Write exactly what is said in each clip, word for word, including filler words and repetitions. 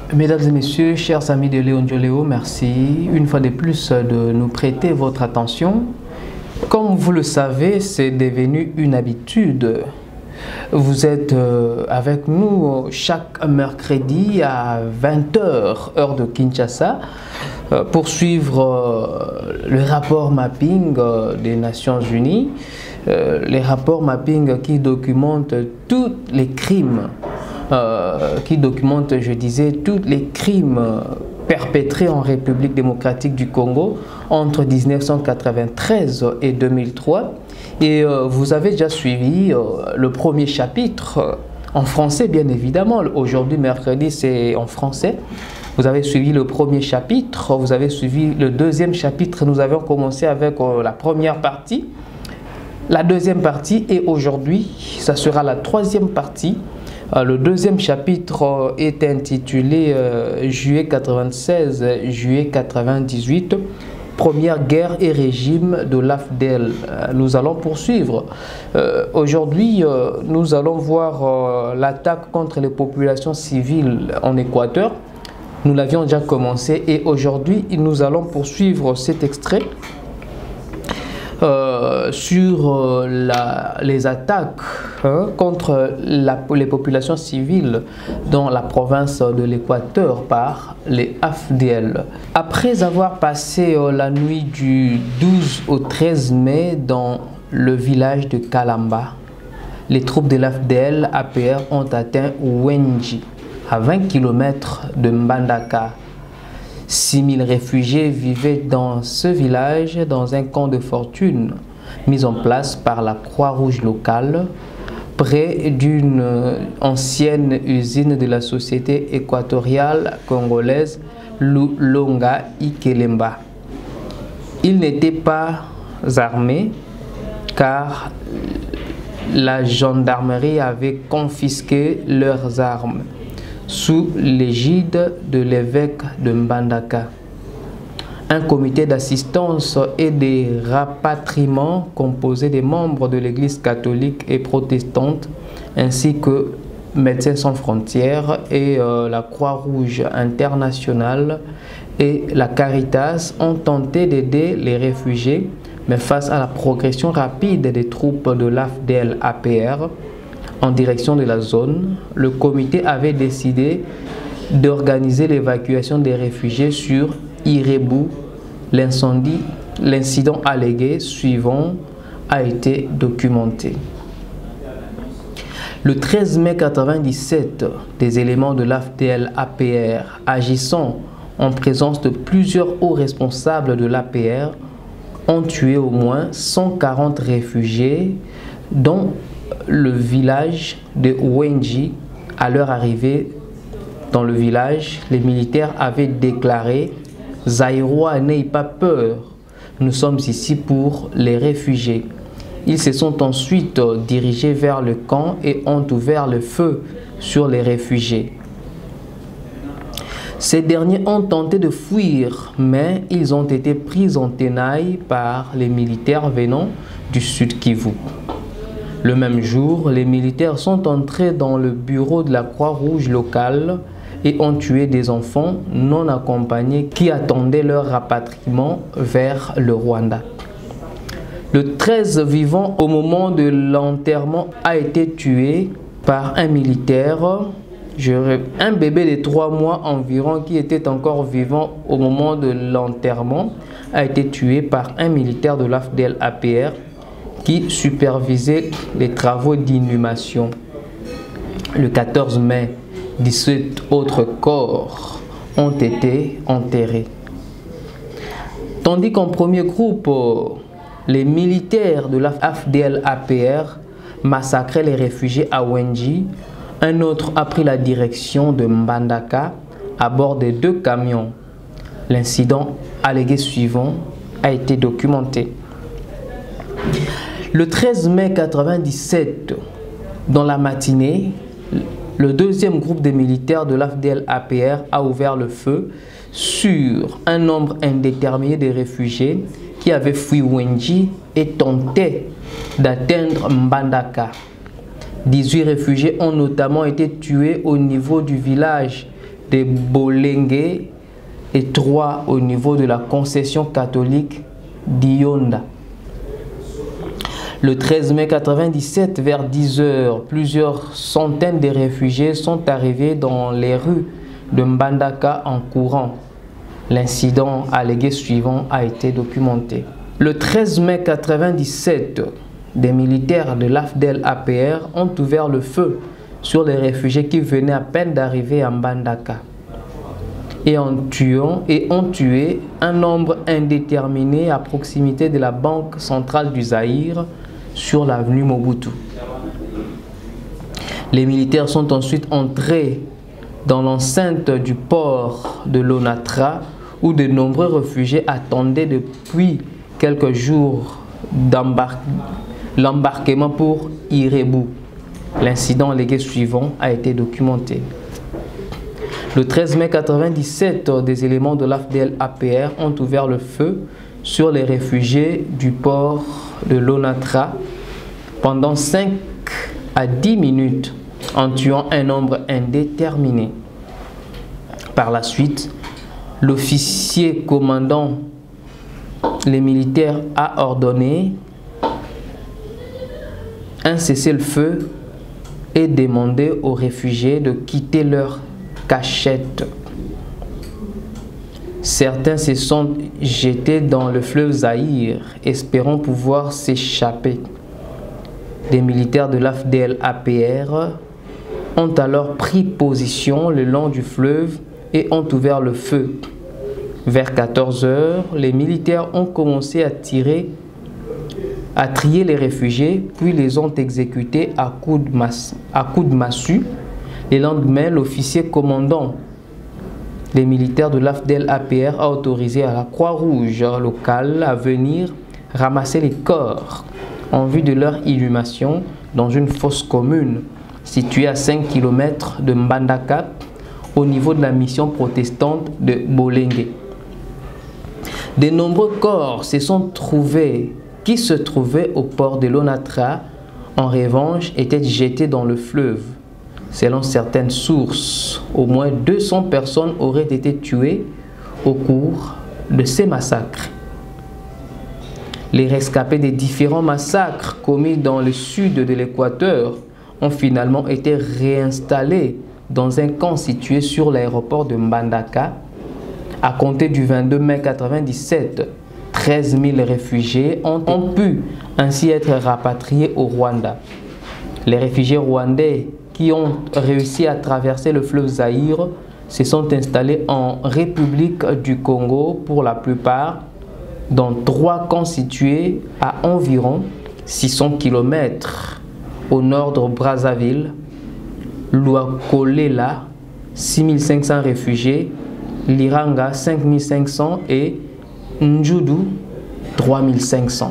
Mesdames et messieurs, chers amis de Léon Dioléo, merci une fois de plus de nous prêter votre attention. Comme vous le savez, c'est devenu une habitude. Vous êtes avec nous chaque mercredi à vingt heures, heure de Kinshasa, pour suivre le rapport mapping des Nations Unies, les rapports mapping qui documentent tous les crimes, euh, qui documentent, je disais, tous les crimes perpétrés en République démocratique du Congo entre mille neuf cent quatre-vingt-treize et deux mille trois. Et euh, vous avez déjà suivi euh, le premier chapitre euh, en français, bien évidemment. Aujourd'hui, mercredi, c'est en français. Vous avez suivi le premier chapitre, vous avez suivi le deuxième chapitre. Nous avons commencé avec euh, la première partie, la deuxième partie, et aujourd'hui, ça sera la troisième partie. Euh, le deuxième chapitre euh, est intitulé euh, Juillet quatre-vingt-seize, Juillet quatre-vingt-dix-huit. Première guerre et régime de l'A F D L. Nous allons poursuivre. Euh, Aujourd'hui, euh, nous allons voir euh, l'attaque contre les populations civiles en Équateur. Nous l'avions déjà commencé et aujourd'hui, nous allons poursuivre cet extrait euh, sur euh, la, les attaques hein, contre la, les populations civiles dans la province de l'Équateur par les A F D L. Après avoir passé euh, la nuit du douze au treize mai dans le village de Kalamba, les troupes de l'A F D L A P R ont atteint Wenji, à vingt kilomètres de Mbandaka. six mille réfugiés vivaient dans ce village dans un camp de fortune mis en place par la Croix-Rouge locale près d'une ancienne usine de la société équatoriale congolaise Lulonga Ikelemba. Ils n'étaient pas armés car la gendarmerie avait confisqué leurs armes sous l'égide de l'évêque de Mbandaka. Un comité d'assistance et de rapatriement composé des membres de l'Église catholique et protestante ainsi que Médecins sans frontières et euh, la Croix-Rouge internationale et la Caritas ont tenté d'aider les réfugiés, mais face à la progression rapide des troupes de l'A F D L A P R en direction de la zone, le comité avait décidé d'organiser l'évacuation des réfugiés sur Irebu. L'incendie, l'incident allégué suivant a été documenté. Le treize mai mille neuf cent quatre-vingt-dix-sept, des éléments de l'A F D L A P R agissant en présence de plusieurs hauts responsables de l'A P R ont tué au moins cent quarante réfugiés dont le village de Wenji. À leur arrivée dans le village, les militaires avaient déclaré « Zaïrois, n'ayez pas peur, nous sommes ici pour les réfugiés ». Ils se sont ensuite dirigés vers le camp et ont ouvert le feu sur les réfugiés. Ces derniers ont tenté de fuir, mais ils ont été pris en tenaille par les militaires venant du Sud Kivu. Le même jour, les militaires sont entrés dans le bureau de la Croix-Rouge locale et ont tué des enfants non accompagnés qui attendaient leur rapatriement vers le Rwanda. Le treize vivant au moment de l'enterrement a été tué par un militaire, un bébé de trois mois environ qui était encore vivant au moment de l'enterrement a été tué par un militaire de l'A F D L A P R qui supervisait les travaux d'inhumation. Le quatorze mai, dix-sept autres corps ont été enterrés. Tandis qu'en premier groupe, les militaires de la F D L A P R massacraient les réfugiés à Wenji, un autre a pris la direction de Mbandaka à bord de deux camions. L'incident allégué suivant a été documenté. Le treize mai mille neuf cent quatre-vingt-dix-sept, dans la matinée, le deuxième groupe de militaires de l'A F D L A P R a ouvert le feu sur un nombre indéterminé de réfugiés qui avaient fui Wenji et tentaient d'atteindre Mbandaka. dix-huit réfugiés ont notamment été tués au niveau du village de Bolengue et trois au niveau de la concession catholique d'Yonda. Le treize mai mille neuf cent quatre-vingt-dix-sept, vers dix heures, plusieurs centaines de réfugiés sont arrivés dans les rues de Mbandaka en courant. L'incident allégué suivant a été documenté. Le treize mai mille neuf cent quatre-vingt-dix-sept, des militaires de l'A F D E L A P R ont ouvert le feu sur les réfugiés qui venaient à peine d'arriver à Mbandaka et, en tuant, et ont tué un nombre indéterminé à proximité de la Banque centrale du Zaïre sur l'avenue Mobutu. Les militaires sont ensuite entrés dans l'enceinte du port de l'Onatra où de nombreux réfugiés attendaient depuis quelques jours l'embarquement pour Irebu. L'incident légué suivant a été documenté. Le treize mai mille neuf cent quatre-vingt-dix-sept, des éléments de l'A F D E L A P R ont ouvert le feu sur les réfugiés du port de l'Onatra pendant cinq à dix minutes en tuant un nombre indéterminé. Par la suite, l'officier commandant les militaires a ordonné un cessez-le-feu et demandé aux réfugiés de quitter leur cachette. Certains se sont jetés dans le fleuve Zaïre, espérant pouvoir s'échapper. Des militaires de l'A F D E L A P R ont alors pris position le long du fleuve et ont ouvert le feu. Vers quatorze heures, les militaires ont commencé à tirer, à trier les réfugiés, puis les ont exécutés à coups de, mas à coups de massue. Le lendemain, l'officier commandant les militaires de l'A F D E L A P R a autorisé à la Croix-Rouge locale à venir ramasser les corps en vue de leur inhumation dans une fosse commune située à cinq kilomètres de Mbandaka au niveau de la mission protestante de Bolengue. De nombreux corps se sont trouvés, qui se trouvaient au port de l'Onatra, en revanche, étaient jetés dans le fleuve. Selon certaines sources, au moins deux cents personnes auraient été tuées au cours de ces massacres. Les rescapés des différents massacres commis dans le sud de l'Équateur ont finalement été réinstallés dans un camp situé sur l'aéroport de Mbandaka. À compter du vingt-deux mai mille neuf cent quatre-vingt-dix-sept, treize mille réfugiés ont, ont pu ainsi être rapatriés au Rwanda. Les réfugiés rwandais qui ont réussi à traverser le fleuve Zaïre se sont installés en République du Congo pour la plupart dans trois camps situés à environ six cents kilomètres au nord de Brazzaville, Luakolela, six mille cinq cents réfugiés, Liranga, cinq mille cinq cents et Njudu, trois mille cinq cents.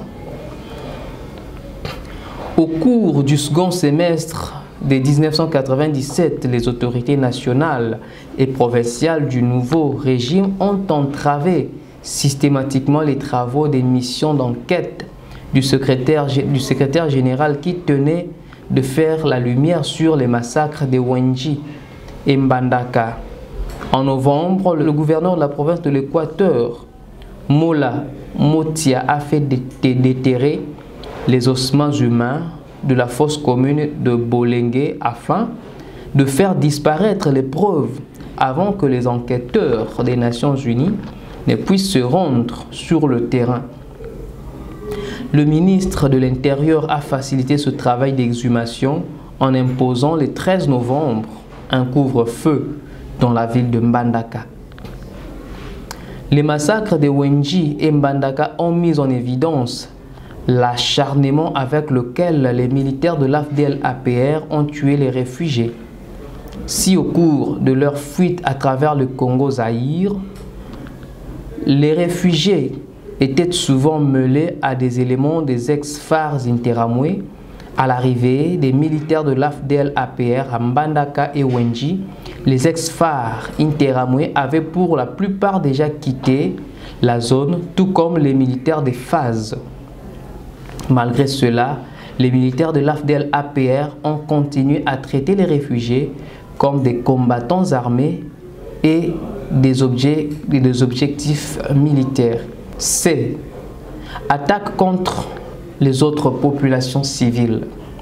Au cours du second semestre de mille neuf cent quatre-vingt-dix-sept, les autorités nationales et provinciales du nouveau régime ont entravé systématiquement les travaux des missions d'enquête du secrétaire, du secrétaire général qui tenait de faire la lumière sur les massacres de Wenji et Mbandaka. En novembre, le gouverneur de la province de l'Équateur, Mola Motia, a fait déterrer les ossements humains de la fosse commune de Bolengue afin de faire disparaître les preuves avant que les enquêteurs des Nations Unies ne puissent se rendre sur le terrain. Le ministre de l'Intérieur a facilité ce travail d'exhumation en imposant le treize novembre un couvre-feu dans la ville de Mbandaka. Les massacres de Wenji et Mbandaka ont mis en évidence l'acharnement avec lequel les militaires de l'A F D E L A P R ont tué les réfugiés. Si au cours de leur fuite à travers le Congo-Zaïre, les réfugiés étaient souvent mêlés à des éléments des ex-F A R C Interamwe, à l'arrivée des militaires de l'A F D E L A P R à Mbandaka et Wenji, les ex-F A R C Interamwe avaient pour la plupart déjà quitté la zone, tout comme les militaires des F A Z. Malgré cela, les militaires de l'A F D E L A P R ont continué à traiter les réfugiés comme des combattants armés et des, objets, des objectifs militaires. C. Attaque contre les autres populations civiles.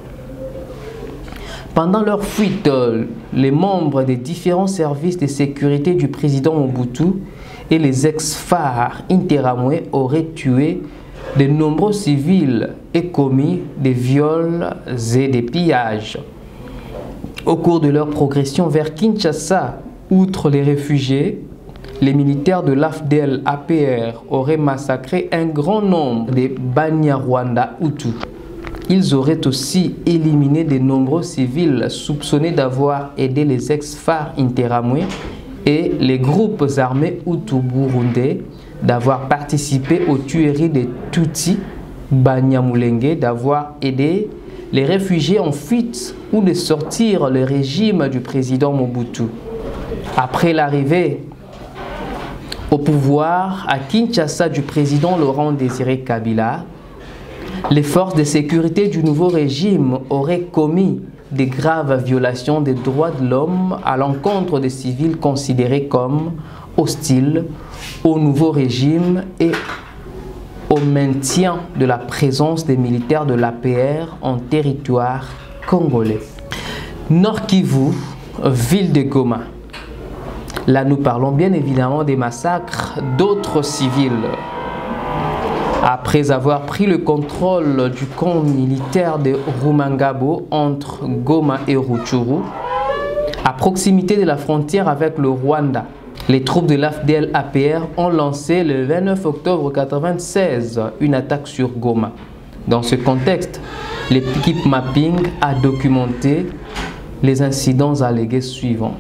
Pendant leur fuite, les membres des différents services de sécurité du président Mobutu et les ex-phares Interahamwe auraient tué de nombreux civils et commis des viols et des pillages. Au cours de leur progression vers Kinshasa, outre les réfugiés, les militaires de l'A F D L A P R auraient massacré un grand nombre de Banyarwanda Hutus. Ils auraient aussi éliminé de nombreux civils soupçonnés d'avoir aidé les ex-phares Interahamwe et les groupes armés Hutus burundais, d'avoir participé aux tueries des Tutsis Banyamulenge, d'avoir aidé les réfugiés en fuite ou de sortir le régime du président Mobutu. Après l'arrivée au pouvoir à Kinshasa du président Laurent Désiré Kabila, les forces de sécurité du nouveau régime auraient commis de graves violations des droits de l'homme à l'encontre des civils considérés comme hostiles au nouveau régime et au maintien de la présence des militaires de l'A P R en territoire congolais. Nord Kivu, ville de Goma. Là, nous parlons bien évidemment des massacres d'autres civils. Après avoir pris le contrôle du camp militaire de Rumangabo entre Goma et Rutshuru, à proximité de la frontière avec le Rwanda, les troupes de l'A F D L A P R ont lancé le vingt-neuf octobre mille neuf cent quatre-vingt-seize une attaque sur Goma. Dans ce contexte, l'équipe Mapping a documenté les incidents allégués suivants.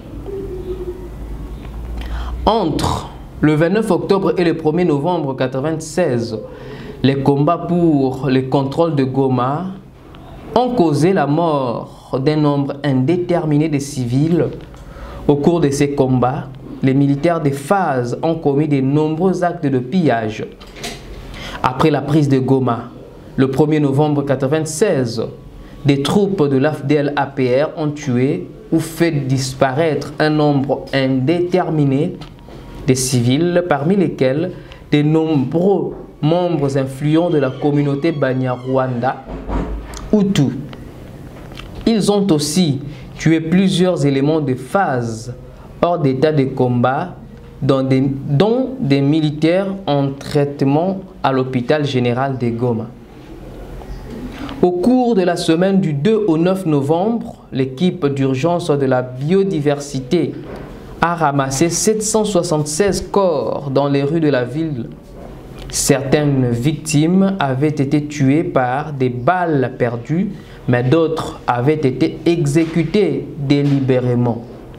Entre le vingt-neuf octobre et le premier novembre mille neuf cent quatre-vingt-seize, les combats pour le contrôle de Goma ont causé la mort d'un nombre indéterminé de civils. Au cours de ces combats, les militaires des phases ont commis de nombreux actes de pillage. Après la prise de Goma, le premier novembre mille neuf cent quatre-vingt-seize, des troupes de l'A F D L A P R ont tué ou fait disparaître un nombre indéterminé de civils, parmi lesquels de nombreux membres influents de la communauté Banyarwanda Hutu. Ils ont aussi tué plusieurs éléments de phase hors d'état de combat, dont des, dont des militaires en traitement à l'hôpital général de Goma. Au cours de la semaine du deux au neuf novembre, l'équipe d'urgence de la biodiversité a ramassé sept cent soixante-seize corps dans les rues de la ville. Certaines victimes avaient été tuées par des balles perdues, mais d'autres avaient été exécutées délibérément.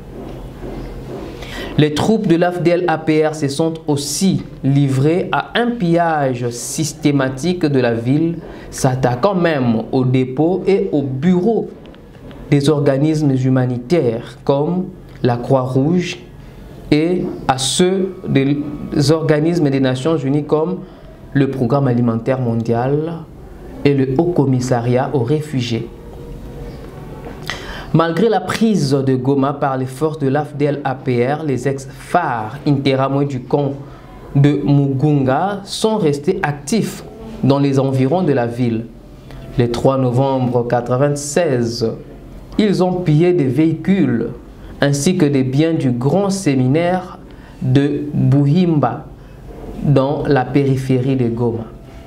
Les troupes de l'A F D L A P R se sont aussi livrées à un pillage systématique de la ville, s'attaquant même aux dépôts et aux bureaux des organismes humanitaires comme la Croix-Rouge et à ceux des organismes des Nations Unies comme le Programme alimentaire mondial et le Haut Commissariat aux réfugiés. Malgré la prise de Goma par les forces de l'A F D L A P R, les ex-phares Interahamwe du camp de Mugunga sont restés actifs dans les environs de la ville. Le trois novembre mille neuf cent quatre-vingt-seize, ils ont pillé des véhicules ainsi que des biens du grand séminaire de Buhimba dans la périphérie de Goma.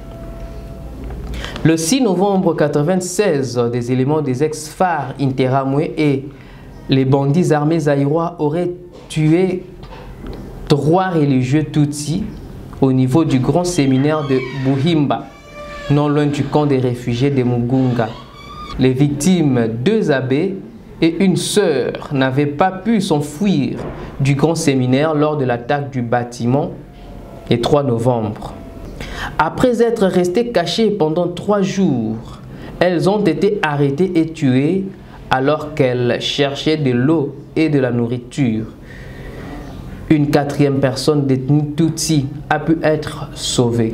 Le six novembre mille neuf cent quatre-vingt-seize, des éléments des ex-phares Interahamwe et les bandits armés zaïrois auraient tué trois religieux Tutsis au niveau du grand séminaire de Buhimba, non loin du camp des réfugiés de Mugunga. Les victimes, deux abbés et une sœur, n'avaient pas pu s'enfuir du grand séminaire lors de l'attaque du bâtiment le trois novembre. Après être restées cachées pendant trois jours, elles ont été arrêtées et tuées alors qu'elles cherchaient de l'eau et de la nourriture. Une quatrième personne détenue Tutsi a pu être sauvée.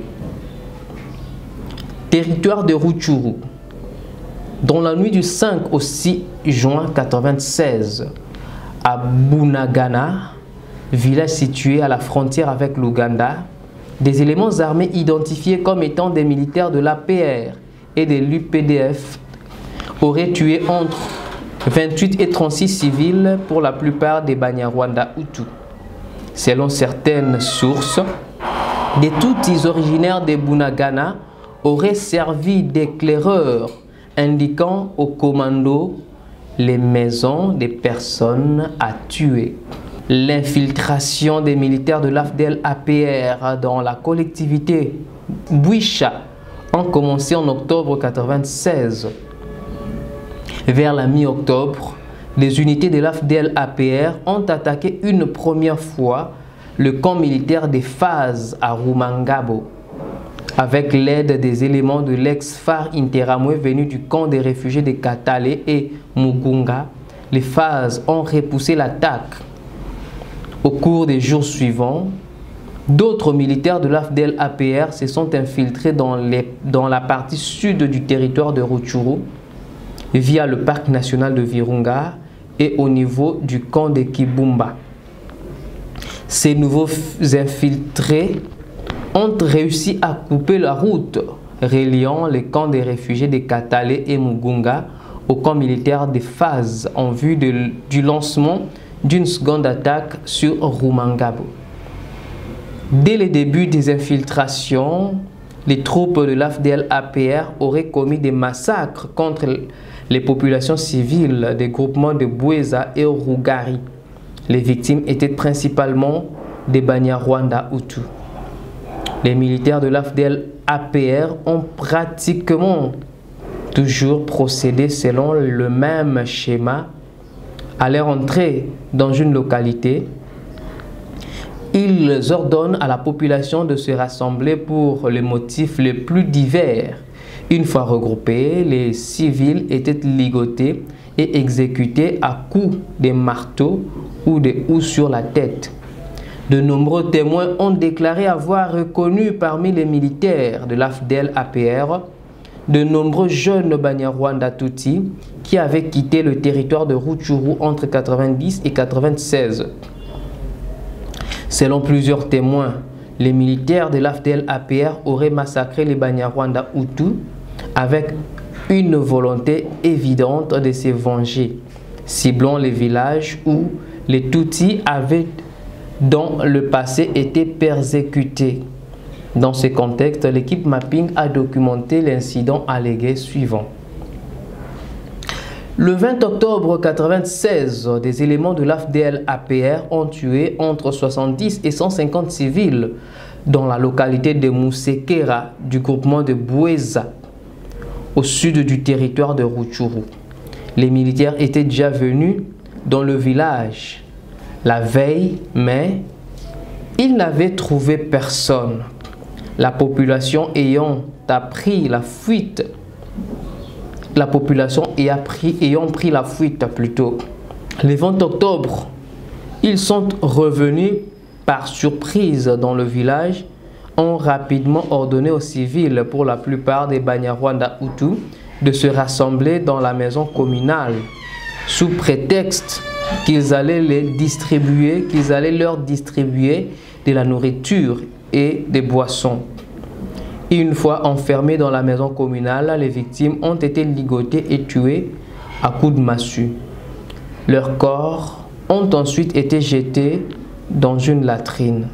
Territoire de Rutshuru. Dans la nuit du cinq au six juin mille neuf cent quatre-vingt-seize, à Bunagana, village situé à la frontière avec l'Ouganda, des éléments armés identifiés comme étant des militaires de l'A P R et de l'U P D F auraient tué entre vingt-huit et trente-six civils, pour la plupart des Banyarwanda Hutus. Selon certaines sources, des Tutsis originaires de Bunagana auraient servi d'éclaireurs, indiquant aux commandos les maisons des personnes à tuer. L'infiltration des militaires de l'A F D E L A P R dans la collectivité Bouicha a commencé en octobre mille neuf cent quatre-vingt-seize. Vers la mi-octobre, les unités de l'A F D E L A P R ont attaqué une première fois le camp militaire des Phases à Rumangabo. Avec l'aide des éléments de l'ex-F A R Interamwe venus du camp des réfugiés de Katale et Mugunga, les Phases ont repoussé l'attaque. Au cours des jours suivants, d'autres militaires de l'A F D E L A P R se sont infiltrés dans, les, dans la partie sud du territoire de Rutshuru via le parc national de Virunga et au niveau du camp de Kibumba. Ces nouveaux infiltrés ont réussi à couper la route reliant les camps des réfugiés de Katale et Mugunga au camp militaire des Phases en vue de, du lancement d'une seconde attaque sur Rumangabo. Dès le début des infiltrations, les troupes de l'A F D E L A P R auraient commis des massacres contre les populations civiles des groupements de Bweza et Rugari. Les victimes étaient principalement des Banyarwanda Hutus. Les militaires de l'A F D E L A P R ont pratiquement toujours procédé selon le même schéma. À leur entrée dans une localité, ils ordonnent à la population de se rassembler pour les motifs les plus divers. Une fois regroupés, les civils étaient ligotés et exécutés à coups de marteau ou de houes sur la tête. De nombreux témoins ont déclaré avoir reconnu parmi les militaires de l'A F D E L A P R de nombreux jeunes Banyarwanda Tutsi qui avaient quitté le territoire de Rutshuru entre quatre-vingt-dix et quatre-vingt-seize. Selon plusieurs témoins, les militaires de l'A F D E L A P R auraient massacré les Banyarwanda Hutus avec une volonté évidente de se venger, ciblant les villages où les Tutsis avaient dans le passé été persécutés. Dans ce contexte, l'équipe Mapping a documenté l'incident allégué suivant. Le vingt octobre mille neuf cent quatre-vingt-seize, des éléments de l'A F D E L A P R ont tué entre soixante-dix et cent cinquante civils dans la localité de Musekera du groupement de Bweza, au sud du territoire de Rutshuru. Les militaires étaient déjà venus dans le village la veille, mais ils n'avaient trouvé personne. La population ayant appris la fuite, la population ayant pris, ayant pris la fuite plutôt. Le vingt octobre, ils sont revenus par surprise dans le village, ont rapidement ordonné aux civils, pour la plupart des Banyarwanda Hutus, de se rassembler dans la maison communale, sous prétexte qu'ils allaient les distribuer, qu'ils allaient leur distribuer de la nourriture et des boissons. Une fois enfermés dans la maison communale, les victimes ont été ligotées et tuées à coups de massue. Leurs corps ont ensuite été jetés dans une latrine.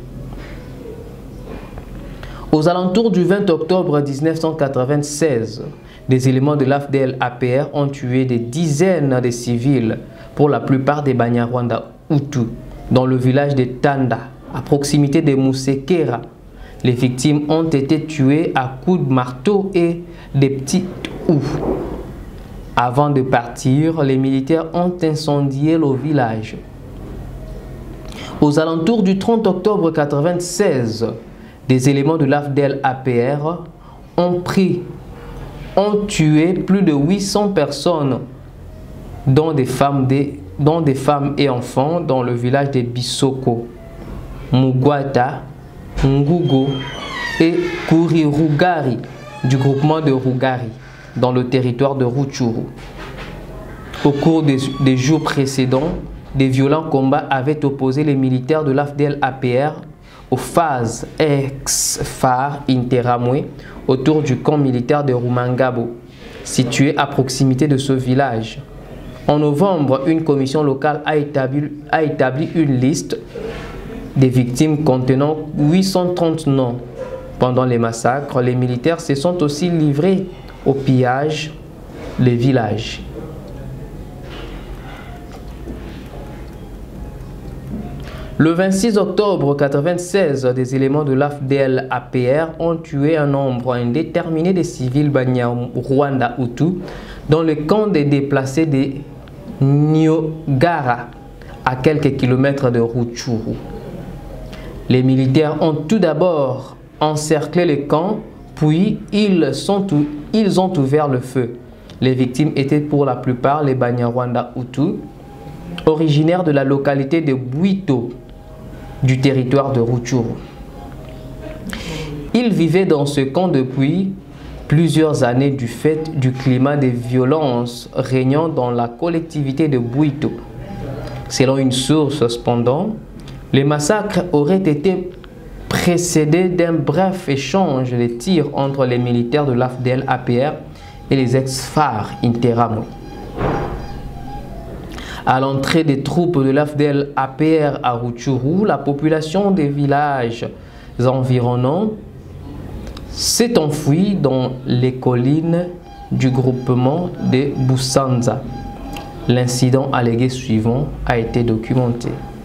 Aux alentours du vingt octobre mille neuf cent quatre-vingt-seize, des éléments de l'A F D E L A P R ont tué des dizaines de civils, pour la plupart des Banyarwanda Hutus, dans le village de Tanda, à proximité de Musekera. Les victimes ont été tuées à coups de marteau et des petites houes. Avant de partir, les militaires ont incendié le village. Aux alentours du trente octobre mille neuf cent quatre-vingt-seize, des éléments de l'A F D E L A P R ont pris, ont tué plus de huit cents personnes, dont des femmes, des, dont des femmes et enfants, dans le village de Bisoko, Mugwata, Ngugo et Kurirugari du groupement de Rugari, dans le territoire de Rutshuru. Au cours des, des jours précédents, des violents combats avaient opposé les militaires de l'A F D L A P R aux phases ex-F A R Interamwe autour du camp militaire de Rumangabo, situé à proximité de ce village. En novembre, une commission locale a établi, a établi une liste des victimes contenant huit cent trente noms. Pendant les massacres, les militaires se sont aussi livrés au pillage des villages. Le vingt-six octobre mille neuf cent quatre-vingt-seize, des éléments de l'A F D L A P R ont tué un nombre indéterminé de civils Banyarwanda Hutu dans le camp des déplacés de Nyogara, à quelques kilomètres de Rutshuru. Les militaires ont tout d'abord encerclé le camp, puis ils, sont, ils ont ouvert le feu. Les victimes étaient pour la plupart les Banyarwanda Hutu, originaires de la localité de Bwito, du territoire de Rutshuru. Ils vivaient dans ce camp depuis plusieurs années du fait du climat de violence régnant dans la collectivité de Bwito. Selon une source, cependant, les massacres auraient été précédés d'un bref échange de tirs entre les militaires de l'A F D L A P R et les ex-F A R Interamwe. À l'entrée des troupes de l'A F D L A P R à Rutshuru, la population des villages environnants s'est enfouie dans les collines du groupement de Busanza. L'incident allégué suivant a été documenté.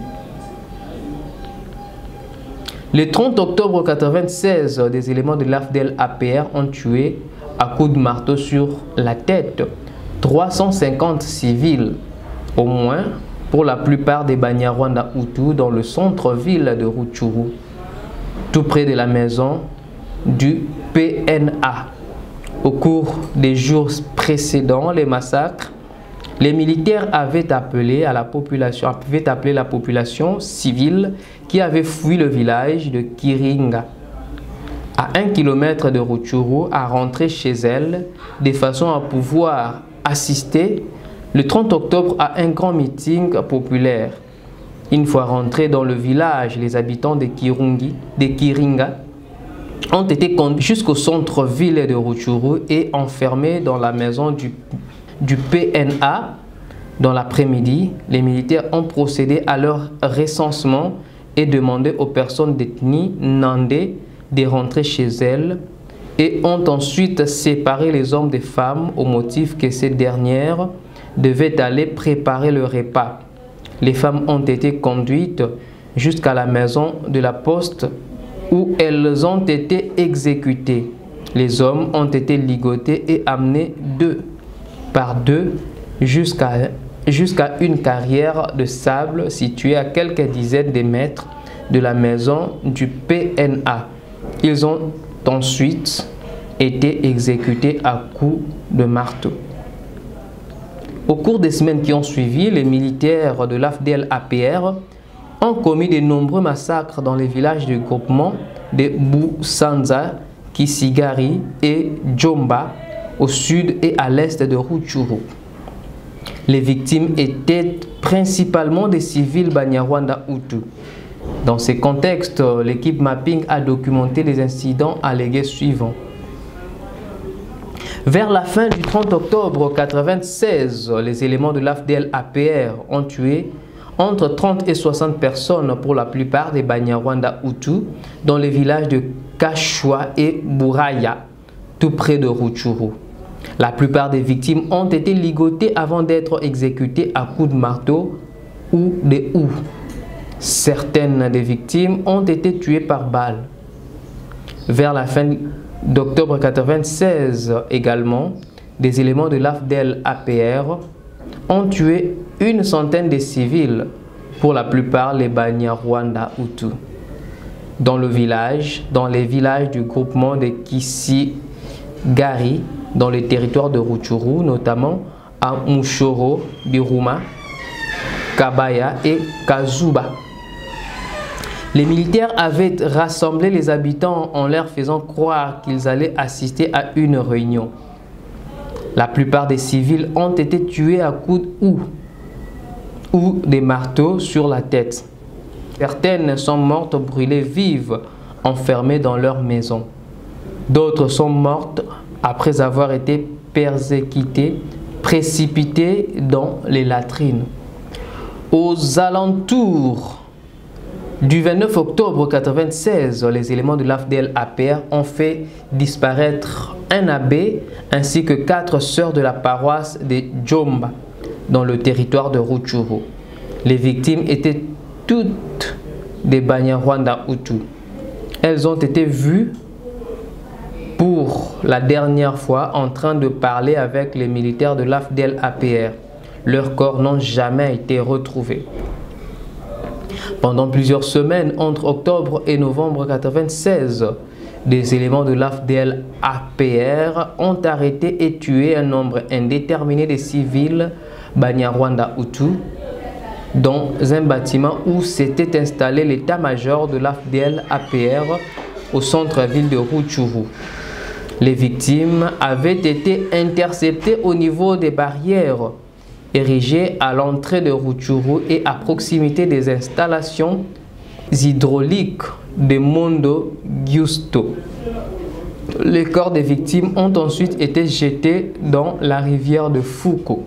Le trente octobre mille neuf cent quatre-vingt-seize, des éléments de l'A F D L A P R ont tué à coups de marteau sur la tête trois cent cinquante civils, au moins pour la plupart des Banyarwanda Hutu dans le centre-ville de Rutshuru, tout près de la maison du P N A. Au cours des jours précédents les massacres, les militaires avaient appelé, à la population, avaient appelé la population civile qui avait fui le village de Kiringa, à un kilomètre de Rutshuru, à rentrer chez elle de façon à pouvoir assister le trente octobre à un grand meeting populaire. Une fois rentrés dans le village, les habitants de, Kirungi, de Kiringa ont été conduits jusqu'au centre-ville de Rutshuru et enfermés dans la maison du, du P N A. Dans l'après-midi, les militaires ont procédé à leur recensement et demandé aux personnes d'ethnie Nandé de rentrer chez elles et ont ensuite séparé les hommes des femmes au motif que ces dernières devaient aller préparer le repas. Les femmes ont été conduites jusqu'à la maison de la poste où elles ont été exécutées. Les hommes ont été ligotés et amenés deux par deux jusqu'à jusqu'à une carrière de sable située à quelques dizaines de mètres de la maison du P N A. Ils ont ensuite été exécutés à coups de marteau. Au cours des semaines qui ont suivi, les militaires de l'A F D L A P R ont commis de nombreux massacres dans les villages du groupement de Busanza, Kisigari et Djomba, au sud et à l'est de Rutshuru. Les victimes étaient principalement des civils Banyarwanda Hutu. Dans ce contexte, l'équipe Mapping a documenté les incidents allégués suivants. Vers la fin du trente octobre mille neuf cent quatre-vingt-seize, les éléments de l'A F D L A P R ont tué entre trente et soixante personnes, pour la plupart des Banyarwanda Hutu, dans les villages de Kashwa et Buraya, tout près de Rutshuru. La plupart des victimes ont été ligotées avant d'être exécutées à coups de marteau ou de houes. Certaines des victimes ont été tuées par balles. Vers la fin d'octobre mille neuf cent quatre-vingt-seize également, des éléments de l'A F D L A P R ont tué une centaine de civils, pour la plupart les Banyarwanda Hutu, dans le village, dans les villages du groupement de Kisigari, dans les territoires de Rutshuru, notamment à Mushoro, Biruma, Kabaya et Kazuba. Les militaires avaient rassemblé les habitants en leur faisant croire qu'ils allaient assister à une réunion. La plupart des civils ont été tués à coups de houes. ou des marteaux sur la tête. Certaines sont mortes brûlées vives, enfermées dans leur maison. D'autres sont mortes après avoir été persécutées, précipitées dans les latrines. Aux alentours du vingt-neuf octobre mille neuf cent quatre-vingt-seize, les éléments de l'A F D L A P R ont fait disparaître un abbé ainsi que quatre sœurs de la paroisse de Djomba dans le territoire de Rutshuru. Les victimes étaient toutes des Banyarwanda Hutus. Elles ont été vues pour la dernière fois en train de parler avec les militaires de l'A F D L A P R. Leurs corps n'ont jamais été retrouvés. Pendant plusieurs semaines, entre octobre et novembre mille neuf cent quatre-vingt-seize, des éléments de l'A F D L A P R ont arrêté et tué un nombre indéterminé de civils Banyarwanda Hutus dans un bâtiment où s'était installé l'état-major de l'A F D L A P R au centre-ville de Rutshuru. Les victimes avaient été interceptées au niveau des barrières érigées à l'entrée de Rutshuru et à proximité des installations hydrauliques de Mondo Giusto. Les corps des victimes ont ensuite été jetés dans la rivière de Foucault.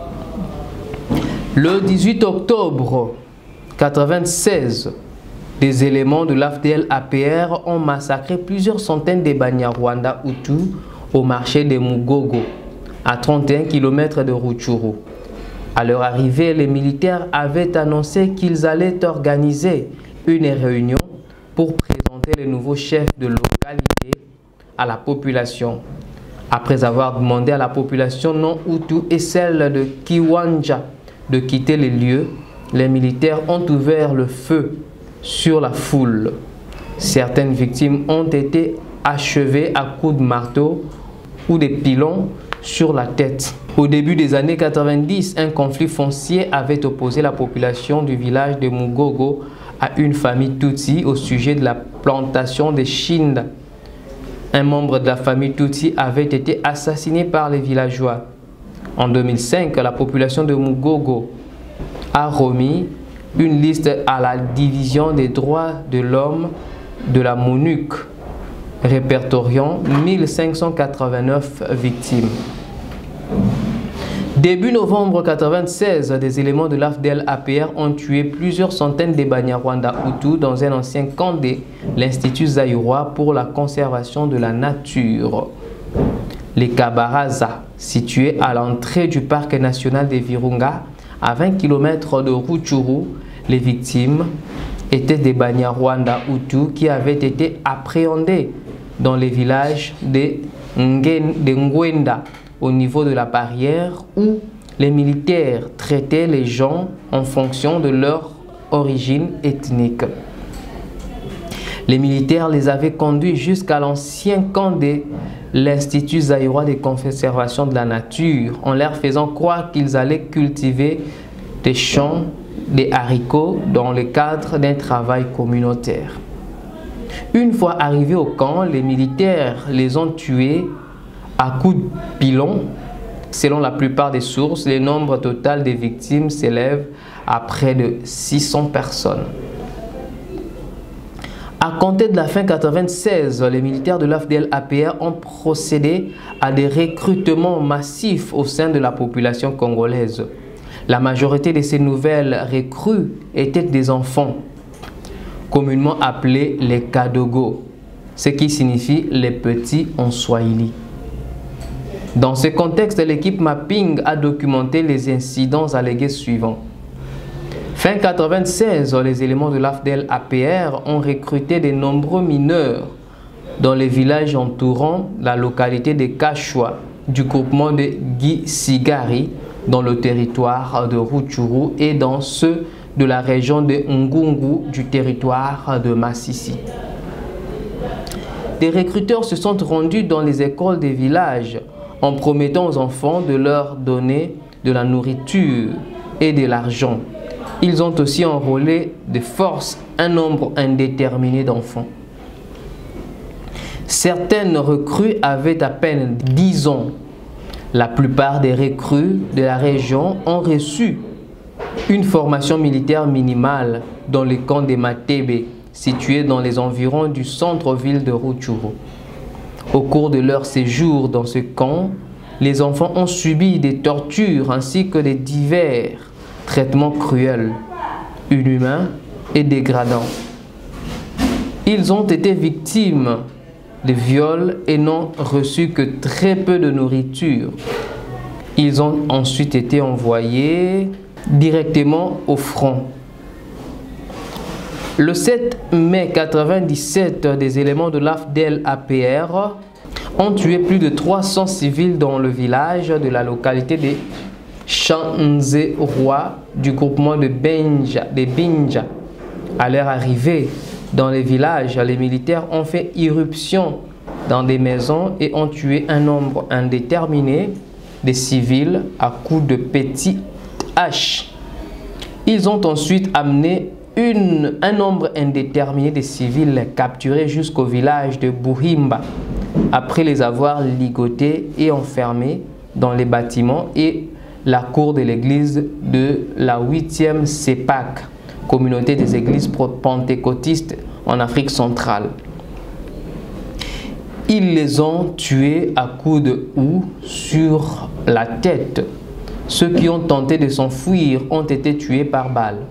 Le dix-huit octobre mille neuf cent quatre-vingt-seize, des éléments de l'A F D L A P R ont massacré plusieurs centaines de Banyarwanda Hutus au marché de Mugogo, à trente et un kilomètres de Rutshuru. À leur arrivée, les militaires avaient annoncé qu'ils allaient organiser une réunion pour présenter le nouveau chef de localité à la population. Après avoir demandé à la population non Hutu et celle de Kiwanja de quitter les lieux, les militaires ont ouvert le feu sur la foule. Certaines victimes ont été achevées à coups de marteau ou des pilons sur la tête. Au début des années quatre-vingt-dix, un conflit foncier avait opposé la population du village de Mugogo à une famille Tutsi au sujet de la plantation de Shinda. Un membre de la famille Tutsi avait été assassiné par les villageois. En deux mille cinq, la population de Mugogo a remis une liste à la division des droits de l'homme de la MONUC, répertoriant mille cinq cent quatre-vingt-neuf victimes. Début novembre mille neuf cent quatre-vingt-seize, des éléments de l'A F D L A P R ont tué plusieurs centaines de Banyarwanda Hutus dans un ancien camp de l'Institut zaïrois pour la conservation de la nature. Les Kabaraza, situés à l'entrée du parc national des Virunga, à vingt kilomètres de Rutshuru, les victimes étaient des Banyarwanda Hutus qui avaient été appréhendés dans les villages de Ngwenda, au niveau de la barrière où les militaires traitaient les gens en fonction de leur origine ethnique. Les militaires les avaient conduits jusqu'à l'ancien camp de l'Institut zaïrois de conservation de la nature en leur faisant croire qu'ils allaient cultiver des champs, des haricots dans le cadre d'un travail communautaire. Une fois arrivés au camp, les militaires les ont tués à coups de pilon. Selon la plupart des sources, le nombre total des victimes s'élève à près de six cents personnes. À compter de la fin mille neuf cent quatre-vingt-seize, les militaires de l'A F D L A P R ont procédé à des recrutements massifs au sein de la population congolaise. La majorité de ces nouvelles recrues étaient des enfants, communément appelés les Kadogo, ce qui signifie les petits en swahili. Dans ce contexte, l'équipe Mapping a documenté les incidents allégués suivants. Fin mille neuf cent quatre-vingt-seize, les éléments de l'A F D L A P R ont recruté de nombreux mineurs dans les villages entourant la localité de Kashwa du groupement de Gisigari dans le territoire de Rutshuru et dans ceux de la région de Ngungu du territoire de Massissi. Des recruteurs se sont rendus dans les écoles des villages en promettant aux enfants de leur donner de la nourriture et de l'argent. Ils ont aussi enrôlé de force un nombre indéterminé d'enfants. Certaines recrues avaient à peine dix ans. La plupart des recrues de la région ont reçu une formation militaire minimale dans le camp de Matebe, situé dans les environs du centre-ville de Rutshuru. Au cours de leur séjour dans ce camp, les enfants ont subi des tortures ainsi que des divers traitements cruels, inhumains et dégradants. Ils ont été victimes de viols et n'ont reçu que très peu de nourriture. Ils ont ensuite été envoyés directement au front. Le sept mai mille neuf cent quatre-vingt-dix-sept, des éléments de l'A F D L A P R ont tué plus de trois cents civils dans le village de la localité de Chanzerwa du groupement de Benja, de Binja. À leur arrivée dans les villages, les militaires ont fait irruption dans des maisons et ont tué un nombre indéterminé de civils à coups de petites haches. Ils ont ensuite amené une, un nombre indéterminé de civils capturés jusqu'au village de Buhimba, après les avoir ligotés et enfermés dans les bâtiments et la cour de l'église de la huitième Sepak, communauté des églises pentecôtistes en Afrique centrale. Ils les ont tués à coups de houx sur la tête. Ceux qui ont tenté de s'enfuir ont été tués par balles.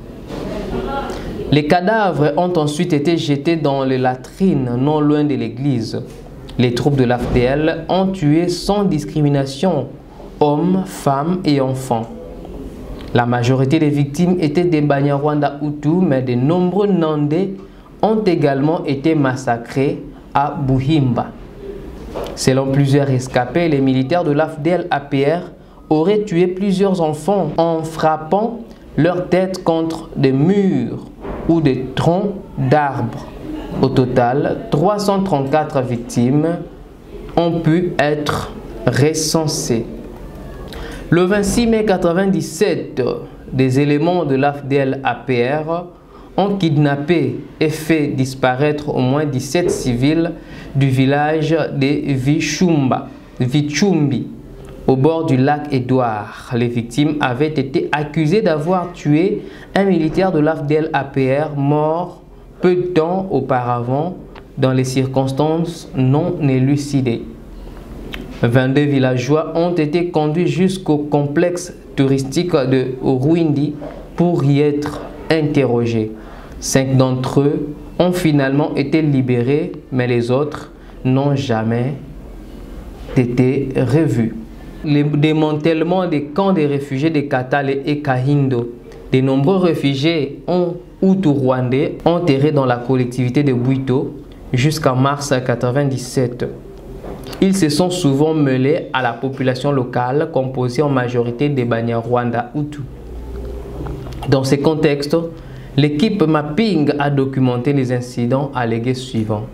Les cadavres ont ensuite été jetés dans les latrines non loin de l'église. Les troupes de l'A F D L ont tué sans discrimination hommes, femmes et enfants. La majorité des victimes étaient des Banyarwanda Hutus, mais de nombreux Nandais ont également été massacrés à Buhimba. Selon plusieurs rescapés, les militaires de l'A F D L A P R auraient tué plusieurs enfants en frappant leur tête contre des murs ou des troncs d'arbres. Au total, trois cent trente-quatre victimes ont pu être recensées. Le vingt-six mai mille neuf cent quatre-vingt-dix-sept, des éléments de l'A F D L A P R ont kidnappé et fait disparaître au moins dix-sept civils du village de Vichumba, Vichumbi, au bord du lac Édouard. Les victimes avaient été accusées d'avoir tué un militaire de l'A F D L A P R mort peu de temps auparavant dans les circonstances non élucidées. vingt-deux villageois ont été conduits jusqu'au complexe touristique de Ruindi pour y être interrogés. Cinq d'entre eux ont finalement été libérés, mais les autres n'ont jamais été revus. Le démantèlement des camps des réfugiés de Katale et Kahindo. De nombreux réfugiés hutu-rwandais enterrés dans la collectivité de Bwito jusqu'en mars mille neuf cent quatre-vingt-dix-sept. Ils se sont souvent mêlés à la population locale composée en majorité des Banyarwanda Hutus. Dans ce contexte, l'équipe Mapping a documenté les incidents allégués suivants.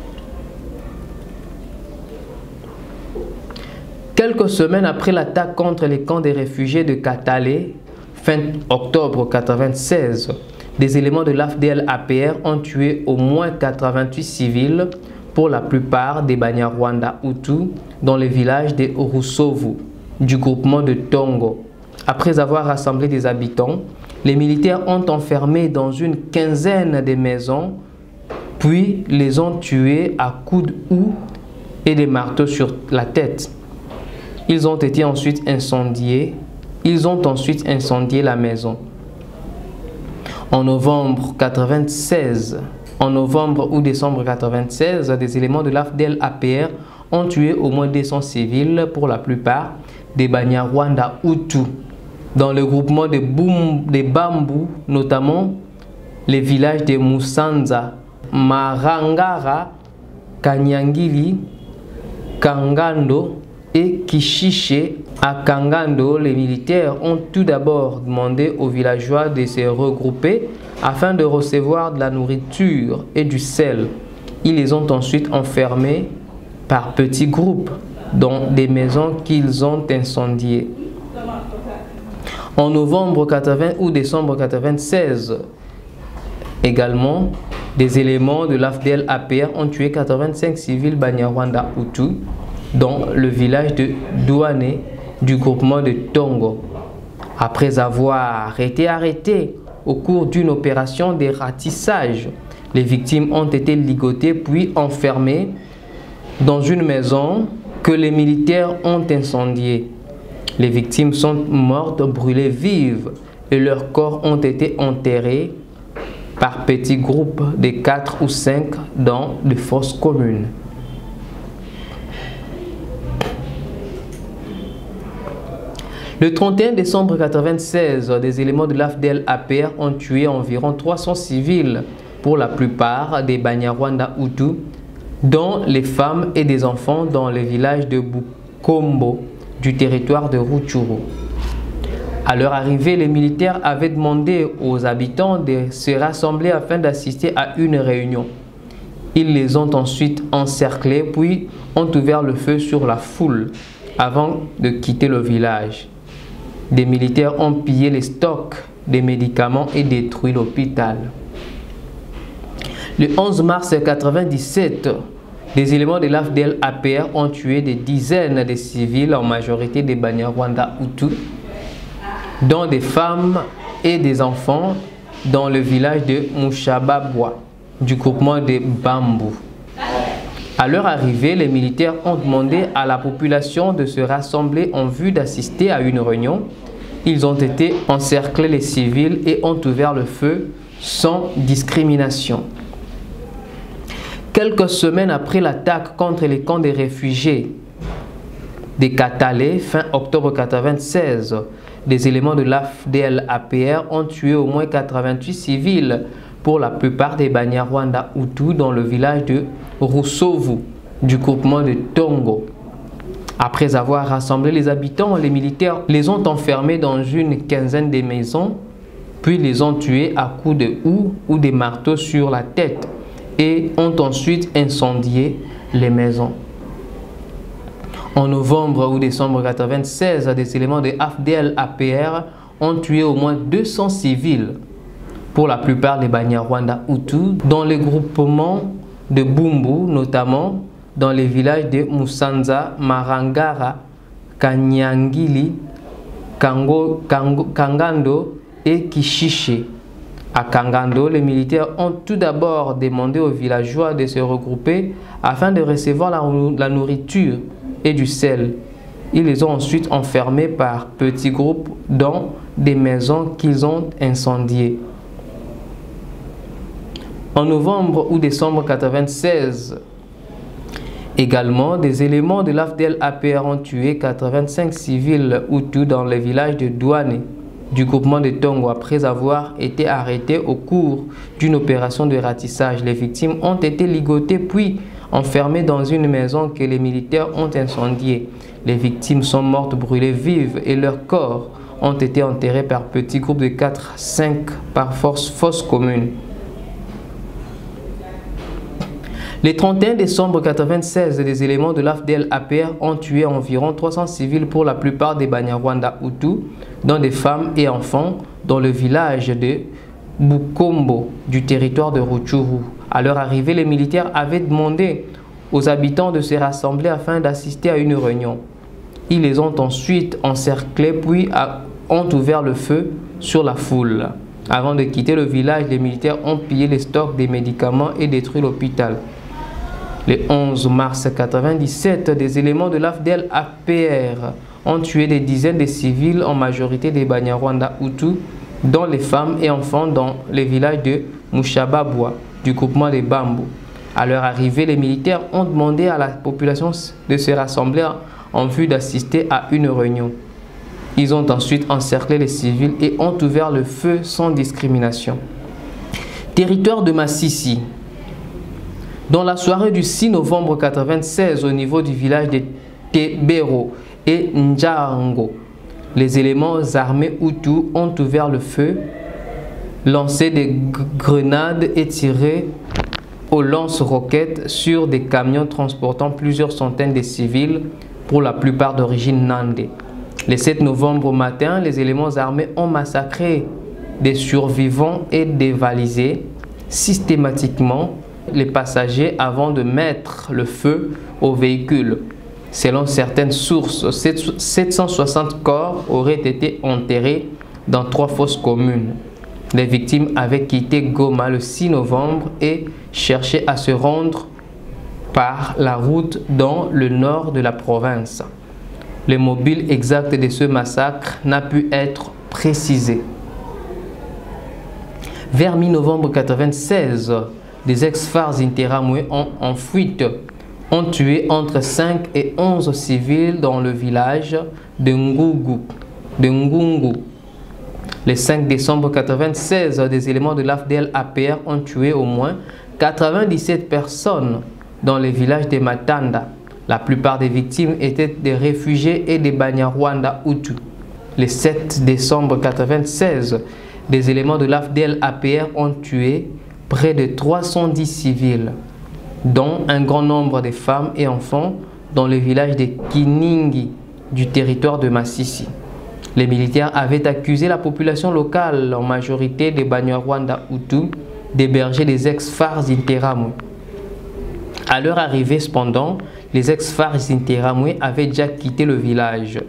Quelques semaines après l'attaque contre les camps des réfugiés de Katale, fin octobre mille neuf cent quatre-vingt-seize, des éléments de l'A F D L A P R ont tué au moins quatre-vingt-huit civils, pour la plupart des Banyarwanda Hutus, dans le village de Rusovu, du groupement de Tongo. Après avoir rassemblé des habitants, les militaires ont enfermé dans une quinzaine de maisons, puis les ont tués à coups de houx et des marteaux sur la tête. Ils ont été ensuite incendiés. Ils ont ensuite incendié la maison. En novembre mille neuf cent quatre-vingt-seize, en novembre ou décembre mille neuf cent quatre-vingt-seize, des éléments de l'A F D L A P R ont tué au moins deux cents civils, pour la plupart des Banyarwanda Hutus, dans le groupement de, Boum, de Bambou, notamment les villages de Musanza, Marangara, Kanyangili, Kangando et Kishiche. À Kangando, les militaires ont tout d'abord demandé aux villageois de se regrouper afin de recevoir de la nourriture et du sel. Ils les ont ensuite enfermés par petits groupes dans des maisons qu'ils ont incendiées. En novembre quatre-vingts ou décembre mille neuf cent quatre-vingt-seize, également, des éléments de l'A F D L A P R ont tué quatre-vingt-cinq civils Banyarwanda Hutus dans le village de Douane du groupement de Tongo. Après avoir été arrêtés au cours d'une opération de ratissage, les victimes ont été ligotées puis enfermées dans une maison que les militaires ont incendiée. Les victimes sont mortes brûlées vives et leurs corps ont été enterrés par petits groupes de quatre ou cinq dans des fosses communes. Le trente et un décembre mille neuf cent quatre-vingt-seize, des éléments de l'A F D L A P R ont tué environ trois cents civils, pour la plupart des Banyarwanda Hutus, dont les femmes et des enfants dans le village de Bukombo du territoire de Rutshuru. À leur arrivée, les militaires avaient demandé aux habitants de se rassembler afin d'assister à une réunion. Ils les ont ensuite encerclés puis ont ouvert le feu sur la foule avant de quitter le village. Des militaires ont pillé les stocks des médicaments et détruit l'hôpital. Le onze mars mille neuf cent quatre-vingt-dix-sept, des éléments de l'A F D L A P R ont tué des dizaines de civils, en majorité des Banyarwanda Hutus, dont des femmes et des enfants dans le village de Mushababwa, du groupement de Bambou. À leur arrivée, les militaires ont demandé à la population de se rassembler en vue d'assister à une réunion. Ils ont été encerclés les civils et ont ouvert le feu sans discrimination. Quelques semaines après l'attaque contre les camps des réfugiés des Katale, fin octobre mille neuf cent quatre-vingt-seize, des éléments de l'A F D L A P R ont tué au moins quatre-vingt-huit civils, pour la plupart des Banyarwanda Hutus, dans le village de Rusovu, du groupement de Tongo. Après avoir rassemblé les habitants, les militaires les ont enfermés dans une quinzaine de maisons, puis les ont tués à coups de houx ou des marteaux sur la tête et ont ensuite incendié les maisons. En novembre ou décembre mille neuf cent quatre-vingt-seize, des éléments de A F D L A P R ont tué au moins deux cents civils, pour la plupart des Banyarwanda Hutus, dans les groupements de Bumbu, notamment dans les villages de Musanza, Marangara, Kanyangili, Kango, Kango, Kangando et Kishiche. À Kangando, les militaires ont tout d'abord demandé aux villageois de se regrouper afin de recevoir la, la nourriture et du sel. Ils les ont ensuite enfermés par petits groupes dans des maisons qu'ils ont incendiées. En novembre ou décembre mille neuf cent quatre-vingt-seize, également, des éléments de l'A F D L A P R ont tué quatre-vingt-cinq civils Hutus dans le village de Douane du groupement de Tongo après avoir été arrêtés au cours d'une opération de ratissage. Les victimes ont été ligotées puis enfermées dans une maison que les militaires ont incendiée. Les victimes sont mortes brûlées vives et leurs corps ont été enterrés par petits groupes de quatre à cinq par force fosse commune. Le trente et un décembre mille neuf cent quatre-vingt-seize, des éléments de l'A F D L A P R ont tué environ trois cents civils, pour la plupart des Banyarwanda Hutus, dont des femmes et enfants, dans le village de Bukombo du territoire de Rutshuru. À leur arrivée, les militaires avaient demandé aux habitants de se rassembler afin d'assister à une réunion. Ils les ont ensuite encerclés puis ont ouvert le feu sur la foule. Avant de quitter le village, les militaires ont pillé les stocks des médicaments et détruit l'hôpital. Le onze mars mille neuf cent quatre-vingt-dix-sept, des éléments de l'A F D L A P R ont tué des dizaines de civils, en majorité des Banyarwanda Hutus, dont les femmes et enfants dans les villages de Mushababwa, du groupement des Bambou. À leur arrivée, les militaires ont demandé à la population de se rassembler en vue d'assister à une réunion. Ils ont ensuite encerclé les civils et ont ouvert le feu sans discrimination. Territoire de Massissi. Dans la soirée du six novembre mille neuf cent quatre-vingt-seize, au niveau du village de Tebero et Njango, les éléments armés Hutus ont ouvert le feu, lancé des grenades et tiré au lance-roquettes sur des camions transportant plusieurs centaines de civils, pour la plupart d'origine nandé. Le sept novembre au matin, les éléments armés ont massacré des survivants et dévalisé systématiquement les passagers avant de mettre le feu aux véhicules. Selon certaines sources, sept cent soixante corps auraient été enterrés dans trois fosses communes. Les victimes avaient quitté Goma le six novembre et cherchaient à se rendre par la route dans le nord de la province. Le mobile exact de ce massacre n'a pu être précisé. Vers mi-novembre mille neuf cent quatre-vingt-seize, des ex-F A R D Interahamwe en, en fuite ont tué entre cinq et onze civils dans le village de Ngugu, de Ngungu. Le cinq décembre mille neuf cent quatre-vingt-seize, des éléments de l'A F D L A P R ont tué au moins quatre-vingt-dix-sept personnes dans le village de Matanda. La plupart des victimes étaient des réfugiés et des Banyarwanda Hutus. Le sept décembre mille neuf cent quatre-vingt-seize, des éléments de l'A F D L A P R ont tué près de trois cent dix civils, dont un grand nombre de femmes et enfants dans le village de Kiningi du territoire de Massissi. Les militaires avaient accusé la population locale, en majorité des Banyarwanda Hutus, d'héberger les ex-F A R D Interahamwe. À leur arrivée, cependant, les ex-F A R D Interahamwe avaient déjà quitté le village.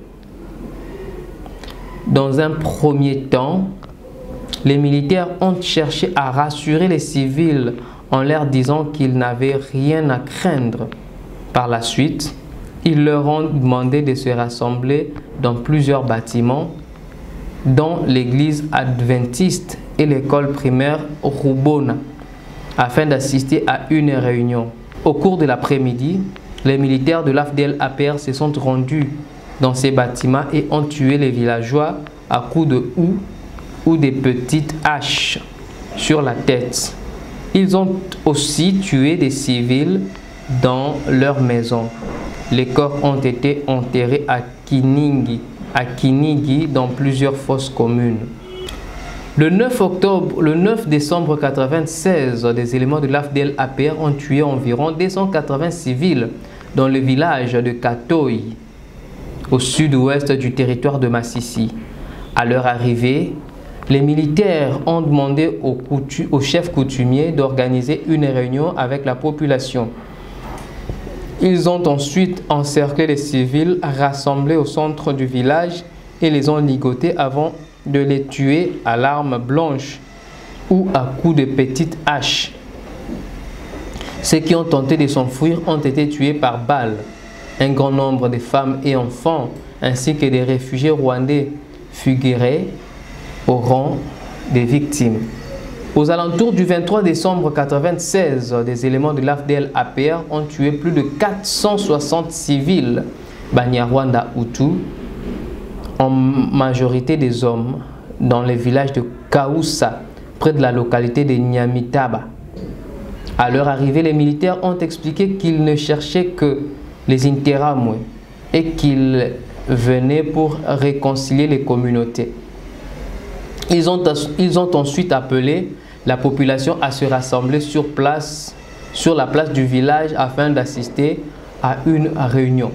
Dans un premier temps, les militaires ont cherché à rassurer les civils en leur disant qu'ils n'avaient rien à craindre. Par la suite, ils leur ont demandé de se rassembler dans plusieurs bâtiments, dont l'église adventiste et l'école primaire Rubona, afin d'assister à une réunion. Au cours de l'après-midi, les militaires de l'A F D L A P R se sont rendus dans ces bâtiments et ont tué les villageois à coups de houx ou des petites haches sur la tête. Ils ont aussi tué des civils dans leur maison. Les corps ont été enterrés à Kiningi, à Kinigi dans plusieurs fosses communes. Le neuf octobre, le neuf décembre mille neuf cent quatre-vingt-seize, des éléments de l'A F D L A P R ont tué environ deux cent quatre-vingts civils dans le village de Katoi, au sud-ouest du territoire de Massissi. À leur arrivée, les militaires ont demandé au, coutu, au chef coutumier d'organiser une réunion avec la population. Ils ont ensuite encerclé les civils rassemblés au centre du village et les ont ligotés avant de les tuer à l'arme blanche ou à coups de petites haches. Ceux qui ont tenté de s'enfuir ont été tués par balles. Un grand nombre de femmes et enfants ainsi que des réfugiés rwandais figuraient au rang des victimes. Aux alentours du vingt-trois décembre mille neuf cent quatre-vingt-seize, des éléments de l'A F D L A P R ont tué plus de quatre cent soixante civils Banyarwanda Hutus, en majorité des hommes, dans le village de Kaoussa, près de la localité de Nyamitaba. À leur arrivée, les militaires ont expliqué qu'ils ne cherchaient que les Interahamwe et qu'ils venaient pour réconcilier les communautés. Ils ont, ils ont ensuite appelé la population à se rassembler sur place, sur la place du village afin d'assister à une réunion.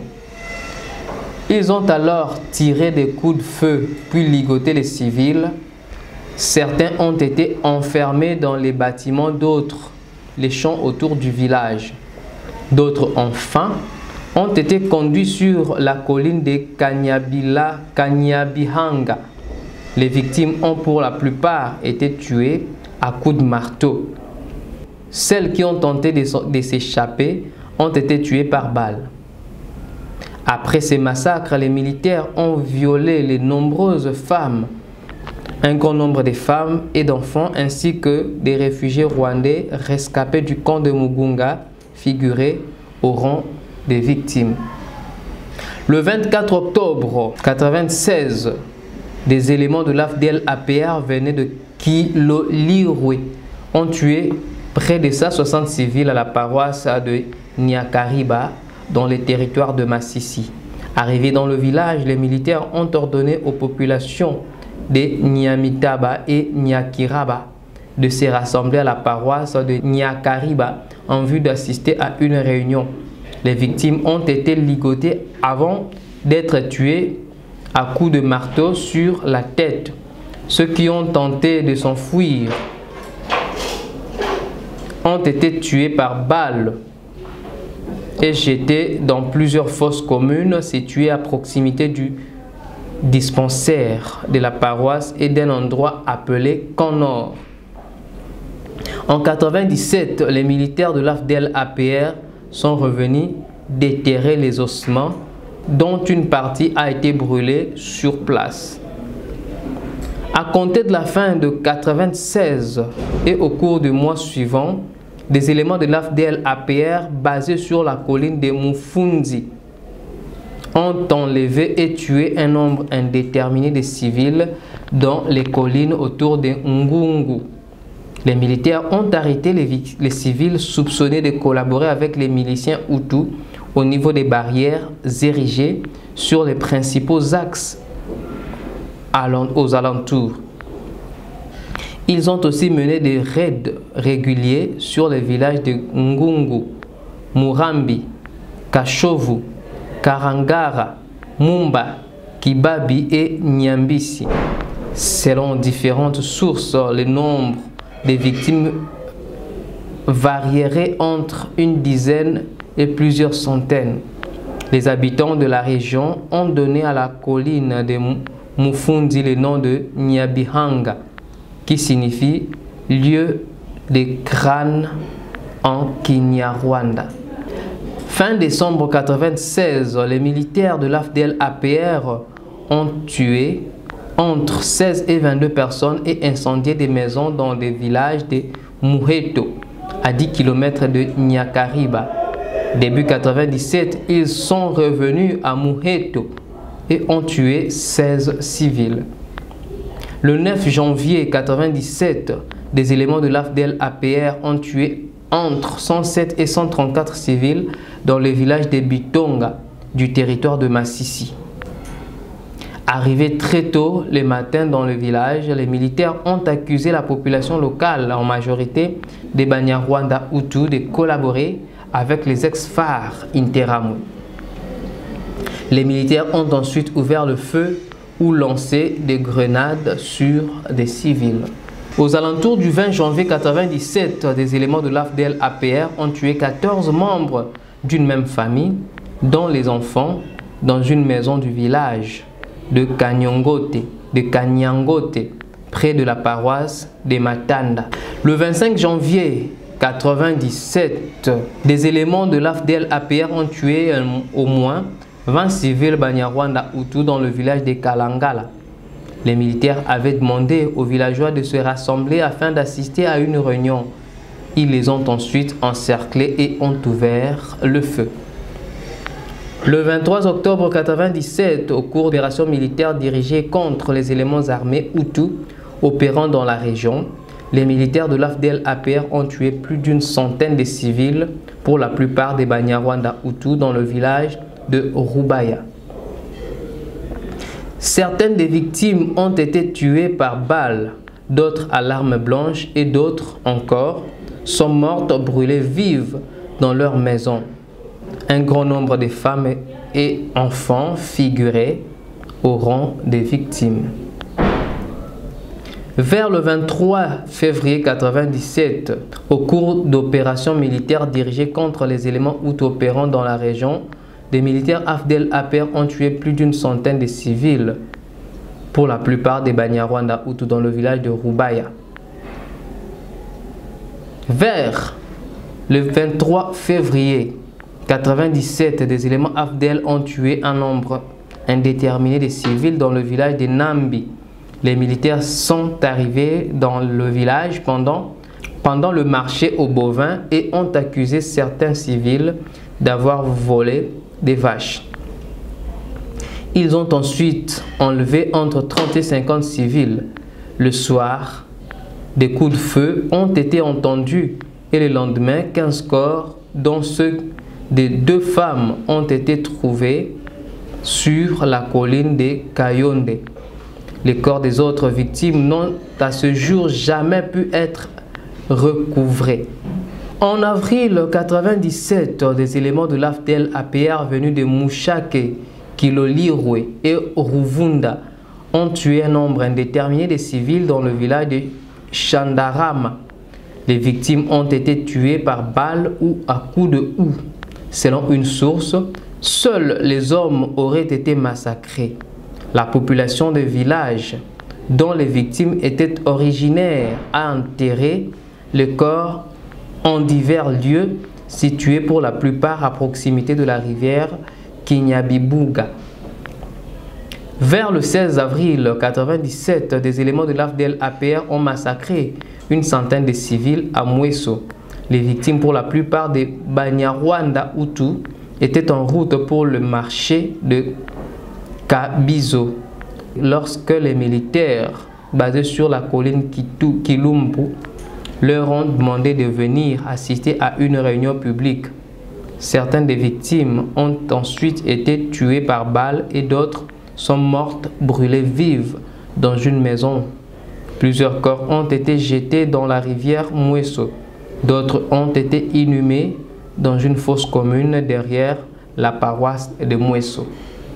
Ils ont alors tiré des coups de feu puis ligoté les civils. Certains ont été enfermés dans les bâtiments, d'autres les champs autour du village. D'autres enfin ont été conduits sur la colline de Kanyabila, Kanyabihanga. Les victimes ont pour la plupart été tuées à coups de marteau. Celles qui ont tenté de s'échapper ont été tuées par balles. Après ces massacres, les militaires ont violé les nombreuses femmes, un grand nombre de femmes et d'enfants ainsi que des réfugiés rwandais rescapés du camp de Mugunga figuraient au rang des victimes. Le vingt-quatre octobre mille neuf cent quatre-vingt-seize, des éléments de l'A F D L A P R venaient de Kilolirwe ont tué près de cent soixante civils à la paroisse de Nyakariba dans les territoires de Massissi. Arrivés dans le village, les militaires ont ordonné aux populations de Nyamitaba et Nyakiraba de se rassembler à la paroisse de Nyakariba en vue d'assister à une réunion. Les victimes ont été ligotées avant d'être tuées à coups de marteau sur la tête. Ceux qui ont tenté de s'enfuir ont été tués par balles et jetés dans plusieurs fosses communes situées à proximité du dispensaire de la paroisse et d'un endroit appelé Camp Nord. En mille neuf cent quatre-vingt-dix-sept, les militaires de l'A F D L A P R sont revenus déterrer les ossements, dont une partie a été brûlée sur place. À compter de la fin de mille neuf cent quatre-vingt-seize et au cours du mois suivant, des éléments de l'A F D L A P R basés sur la colline de Mufunzi ont enlevé et tué un nombre indéterminé de civils dans les collines autour de Ngungu. Les militaires ont arrêté les, les civils soupçonnés de collaborer avec les miliciens Hutus au niveau des barrières érigées sur les principaux axes aux alentours. Ils ont aussi mené des raids réguliers sur les villages de Ngungu, Murambi, Kashovu, Karangara, Mumba, Kibabi et Nyambisi. Selon différentes sources, le nombre des victimes varierait entre une dizaine et plusieurs centaines. Les habitants de la région ont donné à la colline de Mufunzi le nom de Nyabihanga, qui signifie lieu des crânes en Kinyarwanda. Fin décembre mille neuf cent quatre-vingt-seize, les militaires de l'A F D L A P R ont tué entre seize et vingt-deux personnes et incendié des maisons dans des villages de Muheto, à dix kilomètres de Nyakariba. Début mille neuf cent quatre-vingt-dix-sept, ils sont revenus à Muheto et ont tué seize civils. Le neuf janvier mille neuf cent quatre-vingt-dix-sept, des éléments de l'A F D L A P R ont tué entre cent sept et cent trente-quatre civils dans le village de Bitonga du territoire de Massissi. Arrivés très tôt le matin dans le village, les militaires ont accusé la population locale, en majorité des Banyarwanda Hutus, de collaborer avec les ex-F A R Interahamwe. Les militaires ont ensuite ouvert le feu ou lancé des grenades sur des civils. Aux alentours du vingt janvier mille neuf cent quatre-vingt-dix-sept, des éléments de l'A F D L A P R ont tué quatorze membres d'une même famille, dont les enfants, dans une maison du village de Kanyangote, de Kanyangote, près de la paroisse de Matanda. Le vingt-cinq janvier mille neuf cent quatre-vingt-dix-sept, des éléments de l'A F D L A P R ont tué euh, au moins vingt civils Banyarwanda Hutus dans le village de Kalangala. Les militaires avaient demandé aux villageois de se rassembler afin d'assister à une réunion. Ils les ont ensuite encerclés et ont ouvert le feu. Le vingt-trois octobre mille neuf cent quatre-vingt-dix-sept, au cours d'opérations militaires dirigées contre les éléments armés Hutus opérant dans la région, les militaires de l'A F D L A P R ont tué plus d'une centaine de civils, pour la plupart des Banyarwanda Hutus, dans le village de Rubaya. Certaines des victimes ont été tuées par balles, d'autres à l'arme blanche et d'autres encore sont mortes brûlées vives dans leur maison. Un grand nombre de femmes et enfants figuraient au rang des victimes. Vers le vingt-trois février mille neuf cent quatre-vingt-dix-sept, au cours d'opérations militaires dirigées contre les éléments Hutus opérant dans la région, des militaires A F D L A P R ont tué plus d'une centaine de civils, pour la plupart des Banyarwanda Hutus dans le village de Rubaya. Vers le vingt-trois février mille neuf cent quatre-vingt-dix-sept, des éléments A F D L ont tué un nombre indéterminé de civils dans le village de Nambi. Les militaires sont arrivés dans le village pendant, pendant le marché aux bovins et ont accusé certains civils d'avoir volé des vaches. Ils ont ensuite enlevé entre trente et cinquante civils. Le soir, des coups de feu ont été entendus et le lendemain, quinze corps, dont ceux des deux femmes, ont été trouvés sur la colline de Kayonde. Les corps des autres victimes n'ont à ce jour jamais pu être recouvrés. En avril mille neuf cent quatre-vingt-dix-sept, des éléments de l'A F D L A P R venus de Mushake, Kilolirwe et Ruvunda ont tué un nombre indéterminé de civils dans le village de Chandarama. Les victimes ont été tuées par balles ou à coups de houx. Selon une source, seuls les hommes auraient été massacrés. La population des villages dont les victimes étaient originaires a enterré les corps en divers lieux situés pour la plupart à proximité de la rivière Kinyabibuga. Vers le seize avril mille neuf cent quatre-vingt-dix-sept, des éléments de l'A F D L A P R ont massacré une centaine de civils à Mweso. Les victimes, pour la plupart des Banyarwanda Hutu, étaient en route pour le marché de Kabizo. Lorsque les militaires basés sur la colline Kitu, Kilumbu leur ont demandé de venir assister à une réunion publique, certaines des victimes ont ensuite été tuées par balles et d'autres sont mortes brûlées vives dans une maison. Plusieurs corps ont été jetés dans la rivière Mweso. D'autres ont été inhumés dans une fosse commune derrière la paroisse de Mweso.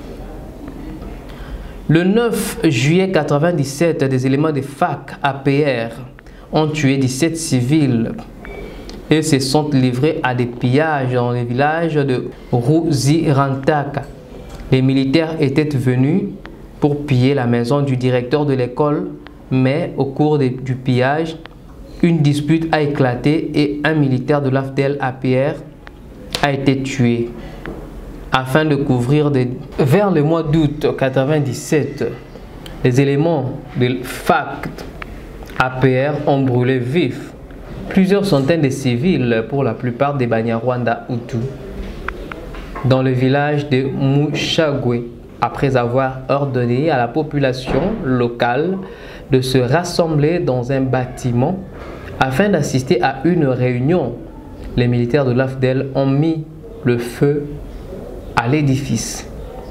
Le neuf juillet mille neuf cent quatre-vingt-dix-sept, des éléments de F A C A P R ont tué dix-sept civils et se sont livrés à des pillages dans le village de Ruzirantaka. Les militaires étaient venus pour piller la maison du directeur de l'école, mais au cours de, du pillage, une dispute a éclaté et un militaire de l'A F D L A P R a été tué. Afin de couvrir des... Vers le mois d'août mille neuf cent quatre-vingt-dix-sept, les éléments de F A C A P R ont brûlé vifs plusieurs centaines de civils, pour la plupart des Banyarwanda Hutu, dans le village de Mushagwe, après avoir ordonné à la population locale de se rassembler dans un bâtiment afin d'assister à une réunion. Les militaires de l'A F D L ont mis le feu à l'édifice.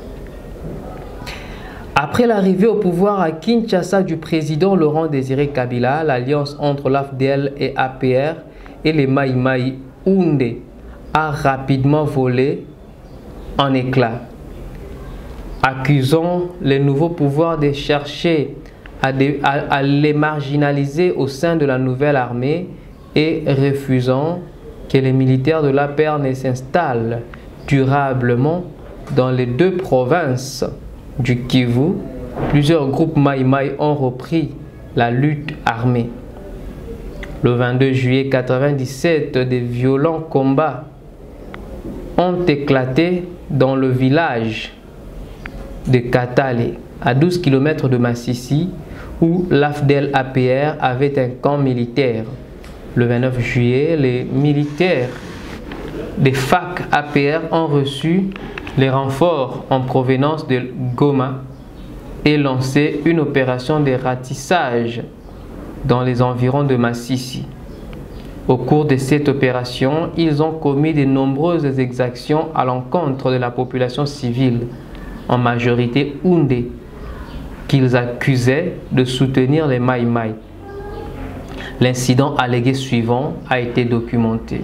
Après l'arrivée au pouvoir à Kinshasa du président Laurent Désiré Kabila, l'alliance entre l'A F D L et A P R et les Maï Maï Houndé a rapidement volé en éclats, accusant les nouveaux pouvoirs de chercher à, de, à, à les marginaliser au sein de la nouvelle armée et refusant que les militaires de l'A P R ne s'installent durablement dans les deux provinces du Kivu. Plusieurs groupes Maï Maï ont repris la lutte armée. Le vingt-deux juillet mille neuf cent quatre-vingt-dix-sept, des violents combats ont éclaté dans le village de Katale, à douze kilomètres de Massissi, où l'A F D L A P R avait un camp militaire. Le vingt-neuf juillet, les militaires des F A C A P R ont reçu les renforts en provenance de Goma et lancé une opération de ratissage dans les environs de Massissi. Au cours de cette opération, ils ont commis de nombreuses exactions à l'encontre de la population civile, en majorité Houndé, qu'ils accusaient de soutenir les Maï Maï. L'incident allégué suivant a été documenté.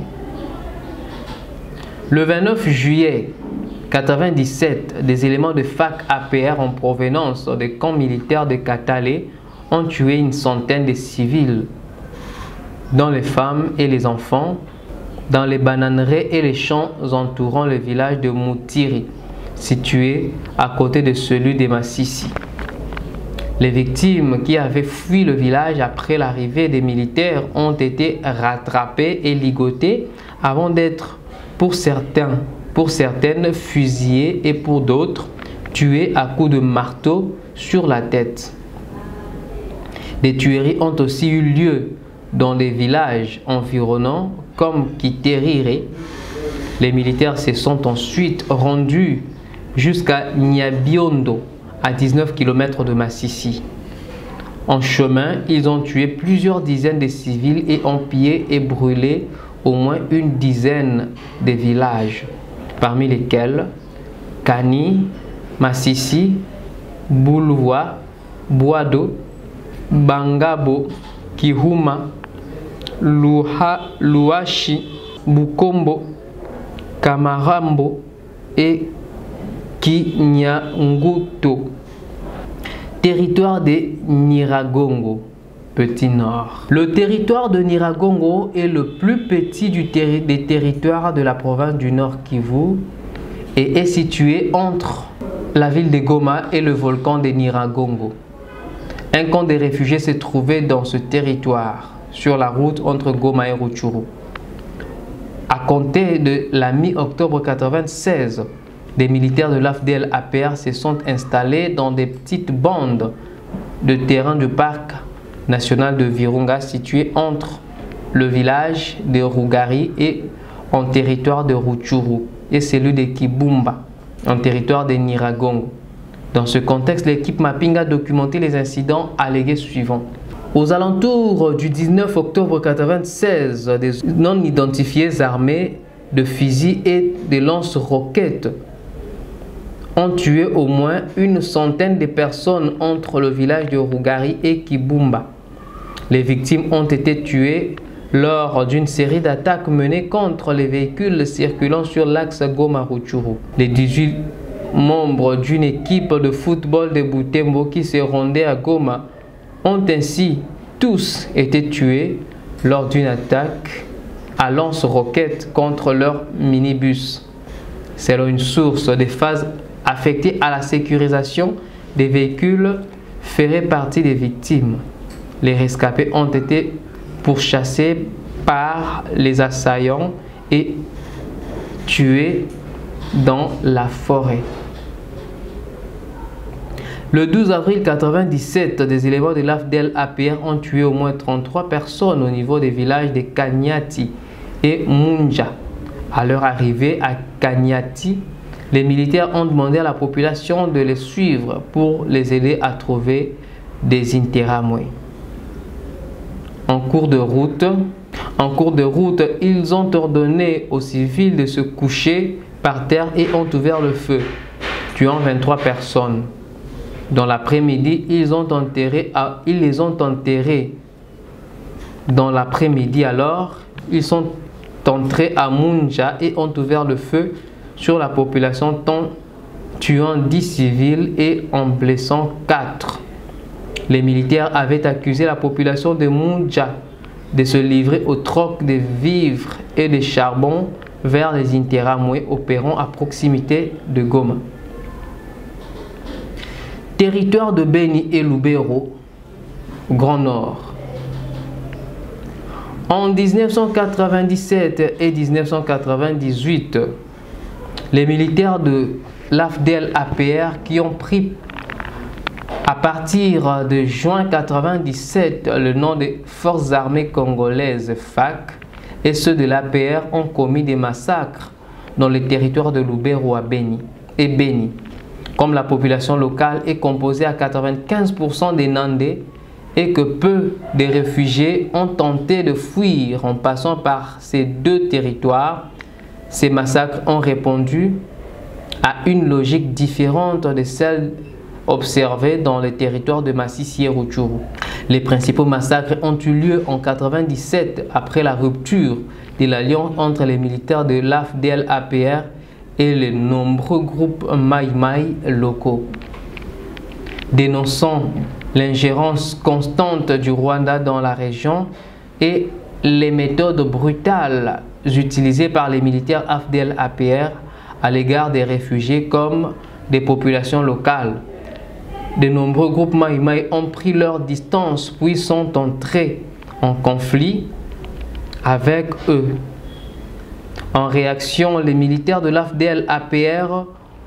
Le vingt-neuf juillet mille neuf cent quatre-vingt-dix-sept, des éléments de F A C A P R en provenance des camps militaires de Katale ont tué une centaine de civils, dont les femmes et les enfants, dans les bananeraies et les champs entourant le village de Moutiri, situé à côté de celui de Massissi. Les victimes qui avaient fui le village après l'arrivée des militaires ont été rattrapées et ligotées avant d'être, pour certains, pour certaines, fusillées et pour d'autres, tuées à coups de marteau sur la tête. Des tueries ont aussi eu lieu dans des villages environnants comme Kiterire. Les militaires se sont ensuite rendus jusqu'à Nyabiondo, à dix-neuf kilomètres de Massissi. En chemin, ils ont tué plusieurs dizaines de civils et ont pillé et brûlé au moins une dizaine de villages, parmi lesquels Kani, Massissi, Bouloua, Boado, Bangabo, Kihuma, Luha, Luashi, Bukombo, Kamarambo et Kinyanguto. Territoire de Nyiragongo. Petit Nord. Le territoire de Nyiragongo est le plus petit du terri des territoires de la province du Nord Kivu et est situé entre la ville de Goma et le volcan de Nyiragongo. Un camp de réfugiés s'est trouvé dans ce territoire, sur la route entre Goma et Rutshuru. À compter de la mi-octobre mille neuf cent quatre-vingt-seize, des militaires de l'A F D L A P R se sont installés dans des petites bandes de terrain du parc national de Virunga situé entre le village de Rugari et en territoire de Rutshuru et celui de Kibumba en territoire de Nyiragongo. Dans ce contexte, l'équipe Mapping a documenté les incidents allégués suivants. Aux alentours du dix-neuf octobre mille neuf cent quatre-vingt-seize, des non identifiés armés de fusils et de lance-roquettes ont tué au moins une centaine de personnes entre le village de Rugari et Kibumba. Les victimes ont été tuées lors d'une série d'attaques menées contre les véhicules circulant sur l'axe Goma-Rutshuru. Les dix-huit membres d'une équipe de football de Butembo qui se rendait à Goma ont ainsi tous été tués lors d'une attaque à lance-roquettes contre leur minibus. Selon une source, des phases affectées à la sécurisation des véhicules feraient partie des victimes. Les rescapés ont été pourchassés par les assaillants et tués dans la forêt. Le douze avril mille neuf cent quatre-vingt-dix-sept, des éléments de l'A F D L A P R ont tué au moins trente-trois personnes au niveau des villages de Kanyati et Munja. À leur arrivée à Kanyati, les militaires ont demandé à la population de les suivre pour les aider à trouver des Interamwe. En cours de route, en cours de route, ils ont ordonné aux civils de se coucher par terre et ont ouvert le feu, tuant vingt-trois personnes. Dans l'après-midi, ils ont enterré, ils les ont enterrés. Dans l'après-midi alors, ils sont entrés à Munja et ont ouvert le feu sur la population, tuant dix civils et en blessant quatre. Les militaires avaient accusé la population de Munja de se livrer au troc de vivres et de charbon vers les Interamwe opérant à proximité de Goma. Territoire de Beni et Lubero, Grand Nord. En mille neuf cent quatre-vingt-dix-sept et mille neuf cent quatre-vingt-dix-huit, les militaires de l'A F D L A P R qui ont pris à partir de juin mille neuf cent quatre-vingt-dix-sept le nom des Forces armées congolaises F A C et ceux de l'A P R ont commis des massacres dans les territoires de Lubero à Beni et Beni. Comme la population locale est composée à quatre-vingt-quinze pour cent des Nandais et que peu de réfugiés ont tenté de fuir en passant par ces deux territoires, ces massacres ont répondu à une logique différente de celle observée dans les territoires de Masisi et Rutshuru. Les principaux massacres ont eu lieu en mille neuf cent quatre-vingt-dix-sept après la rupture de l'alliance entre les militaires de l'A F D L A P R et les nombreux groupes Maï-Maï locaux. Dénonçant l'ingérence constante du Rwanda dans la région et les méthodes brutales utilisées par les militaires A F D L A P R à l'égard des réfugiés comme des populations locales. De nombreux groupes Maï-Maï ont pris leur distance puis sont entrés en conflit avec eux. En réaction, les militaires de l'A F D L A P R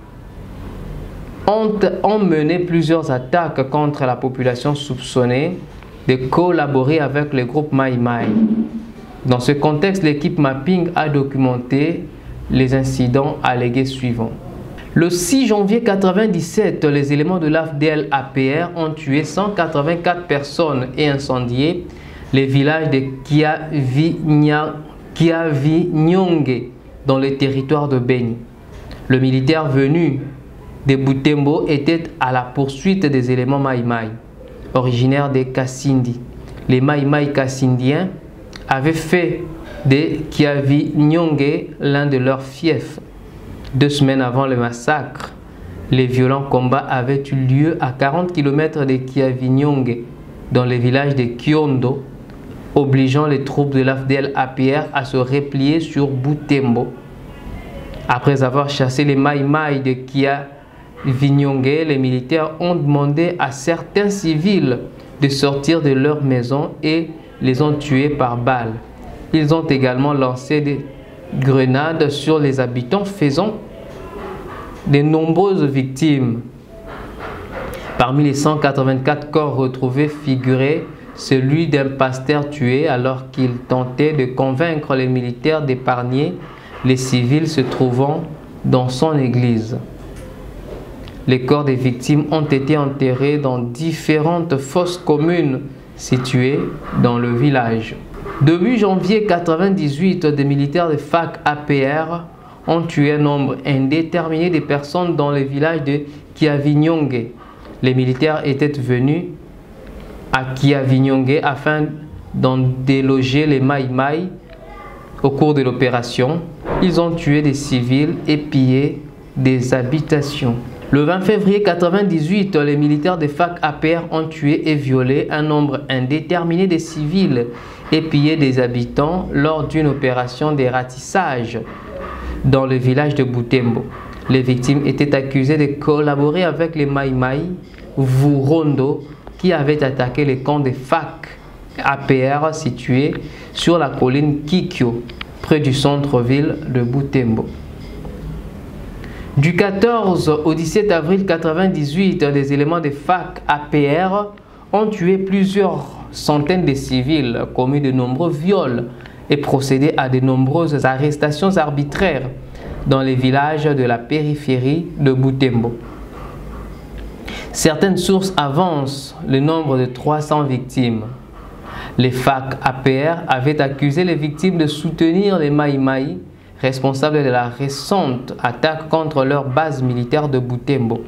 ont, ont mené plusieurs attaques contre la population soupçonnée de collaborer avec les groupes Maï-Maï. Dans ce contexte, l'équipe Mapping a documenté les incidents allégués suivants. Le six janvier mille neuf cent quatre-vingt-dix-sept, les éléments de l'A F D L A P R ont tué cent quatre-vingt-quatre personnes et incendié les villages de Kiavinyonge dans le territoire de Beni. Le militaire venu de Butembo était à la poursuite des éléments Maï-Maï, originaires des Kassindi. Les Maï-Maï kassindiens avaient fait de Kiavinyonge l'un de leurs fiefs. Deux semaines avant le massacre, les violents combats avaient eu lieu à quarante kilomètres de Kiavinyonge dans le village de Kiondo, obligeant les troupes de l'A F D L A P R à se replier sur Butembo. Après avoir chassé les Mai Mai de Kiavinyonge, les militaires ont demandé à certains civils de sortir de leur maison et les ont tués par balles. Ils ont également lancé des grenades sur les habitants, faisant de nombreuses victimes. Parmi les cent quatre-vingt-quatre corps retrouvés figurait celui d'un pasteur tué alors qu'il tentait de convaincre les militaires d'épargner les civils se trouvant dans son église. Les corps des victimes ont été enterrés dans différentes fosses communes situées dans le village. Depuis janvier mille neuf cent quatre-vingt-dix-huit, des militaires de F A C A P R ont tué un nombre indéterminé de personnes dans le village de Kiavinyonge. Les militaires étaient venus à Kiavinyonge afin d'en déloger les Mai Mai. Au cours de l'opération, ils ont tué des civils et pillé des habitations. Le vingt février mille neuf cent quatre-vingt-dix-huit, les militaires de F A C A P R ont tué et violé un nombre indéterminé de civils et pillé des habitants lors d'une opération de ratissage dans le village de Butembo. Les victimes étaient accusées de collaborer avec les Mai Mai Vurondo qui avaient attaqué les camps de F A C A P R situés sur la colline Kikyo, près du centre-ville de Butembo. Du quatorze au dix-sept avril mille neuf cent quatre-vingt-dix-huit, des éléments de F A C A P R ont tué plusieurs centaines de civils, commis de nombreux viols et procédé à de nombreuses arrestations arbitraires dans les villages de la périphérie de Butembo. Certaines sources avancent le nombre de trois cents victimes. Les F A C A P R avaient accusé les victimes de soutenir les Mai Mai, responsables de la récente attaque contre leur base militaire de Butembo.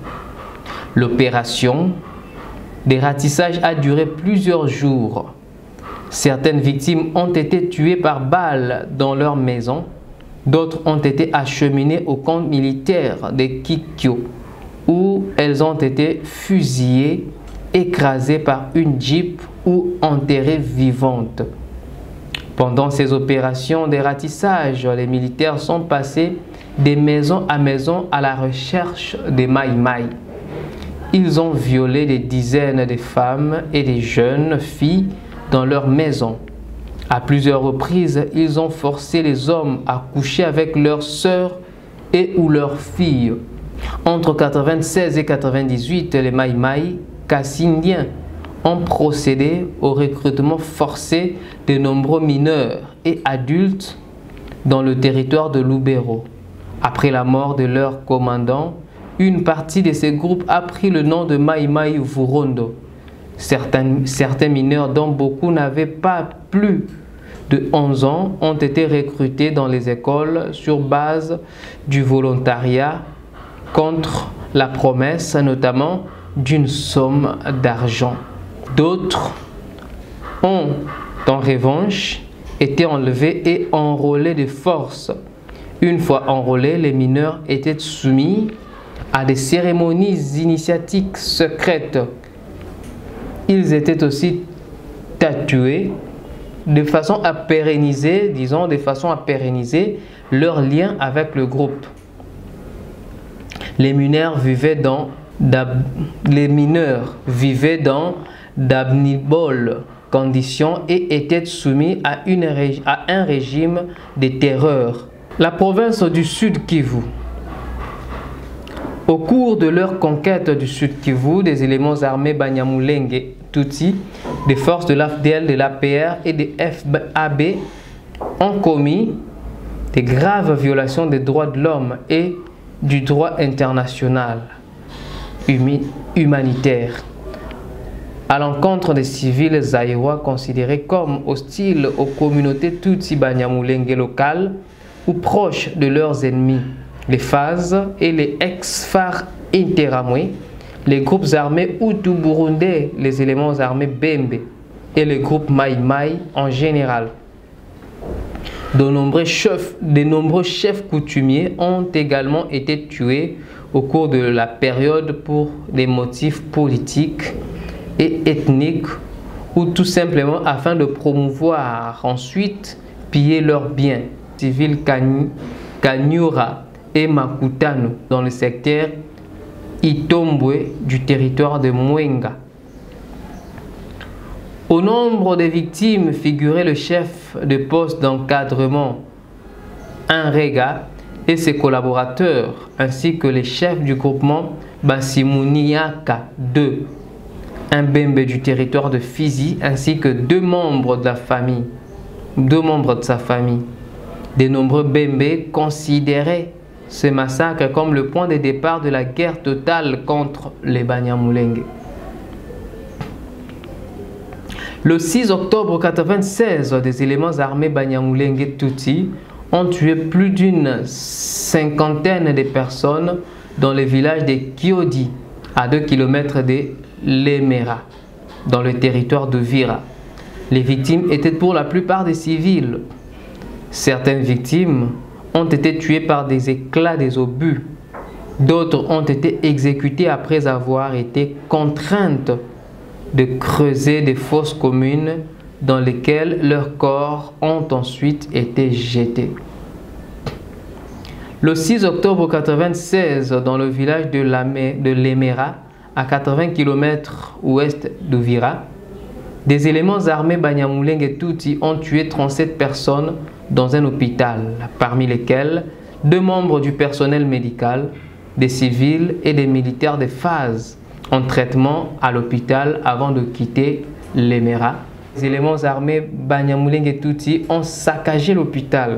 L'opération de ratissage a duré plusieurs jours. Certaines victimes ont été tuées par balles dans leur maison. D'autres ont été acheminées au camp militaire de Kikyo, où elles ont été fusillées, écrasées par une jeep ou enterrées vivantes. Pendant ces opérations de ratissage, les militaires sont passés de maison à maison à la recherche des Mai Mai. Ils ont violé des dizaines de femmes et de jeunes filles dans leurs maisons. À plusieurs reprises, ils ont forcé les hommes à coucher avec leurs sœurs et ou leurs filles. Entre mille neuf cent quatre-vingt-seize et mille neuf cent quatre-vingt-dix-huit, les Mai Mai Kassindiens ont procédé au recrutement forcé de nombreux mineurs et adultes dans le territoire de Lubero. Après la mort de leur commandant, une partie de ces groupes a pris le nom de Mai Mai Vurondo. Certains, certains mineurs, dont beaucoup n'avaient pas plus de onze ans, ont été recrutés dans les écoles sur base du volontariat contre la promesse notamment d'une somme d'argent. D'autres ont, en revanche, été enlevés et enrôlés de force. Une fois enrôlés, les mineurs étaient soumis à des cérémonies initiatiques secrètes. Ils étaient aussi tatoués de façon à pérenniser, disons, de façon à pérenniser leur lien avec le groupe. Les mineurs vivaient dans les mineurs vivaient dans d'abnibles conditions et étaient soumis à, une, à un régime de terreur. La province du Sud Kivu. Au cours de leur conquête du Sud Kivu, des éléments armés Banyamulenge Tutsi, des forces de l'A F D L, de l'A P R et des F A B ont commis de graves violations des droits de l'homme et du droit international humanitaire à l'encontre des civils zaïrois considérés comme hostiles aux communautés Tutsi Banyamulenge locales ou proches de leurs ennemis, les F A Z et les ex-F A R Interamwe, les groupes armés Hutu burundais, les éléments armés Bembe et les groupes Mai Mai en général. De nombreux chefs, de nombreux chefs coutumiers ont également été tués au cours de la période pour des motifs politiques et ethniques, ou tout simplement afin de promouvoir ensuite piller leurs biens civils Kanyura et Makutano dans le secteur Itombwe du territoire de Mwenga. Au nombre des victimes figurait le chef de poste d'encadrement Enrega et ses collaborateurs, ainsi que les chefs du groupement Basimuniaka deux, un Bembe du territoire de Fizi, ainsi que deux membres de la famille, deux membres de sa famille. De nombreux Bembe considéraient ce massacre comme le point de départ de la guerre totale contre les Banyamulenge. Le six octobre mille neuf cent quatre-vingt-seize, des éléments armés Banyamulenge Tutsi ont tué plus d'une cinquantaine de personnes dans le village de Kiodi, à deux kilomètres de Lemera, dans le territoire de Vira. Les victimes étaient pour la plupart des civils. Certaines victimes ont été tuées par des éclats des obus. D'autres ont été exécutées après avoir été contraintes de creuser des fosses communes dans lesquelles leurs corps ont ensuite été jetés. Le six octobre mille neuf cent quatre-vingt-seize, dans le village de Lemera, à quatre-vingts kilomètres ouest de Vira, des éléments armés Banyamulenge Tutsi ont tué trente-sept personnes dans un hôpital, parmi lesquels deux membres du personnel médical, des civils et des militaires de phase en traitement à l'hôpital avant de quitter Lemera. Les éléments armés Banyamulenge Tutsi ont saccagé l'hôpital.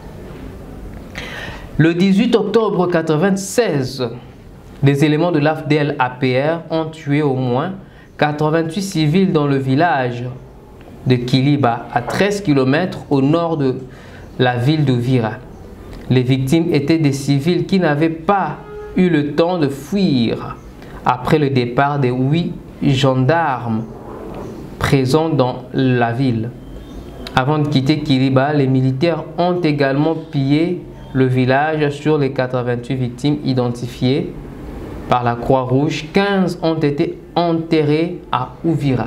Le dix-huit octobre mille neuf cent quatre-vingt-seize, des éléments de l'A F D L A P R ont tué au moins quatre-vingt-huit civils dans le village de Kiliba, à treize kilomètres au nord de la ville de Vira. Les victimes étaient des civils qui n'avaient pas eu le temps de fuir après le départ des huit gendarmes présents dans la ville. Avant de quitter Kiliba, les militaires ont également pillé le village. Sur les quatre-vingt-huit victimes identifiées par la Croix-Rouge, quinze ont été enterrées à Uvira.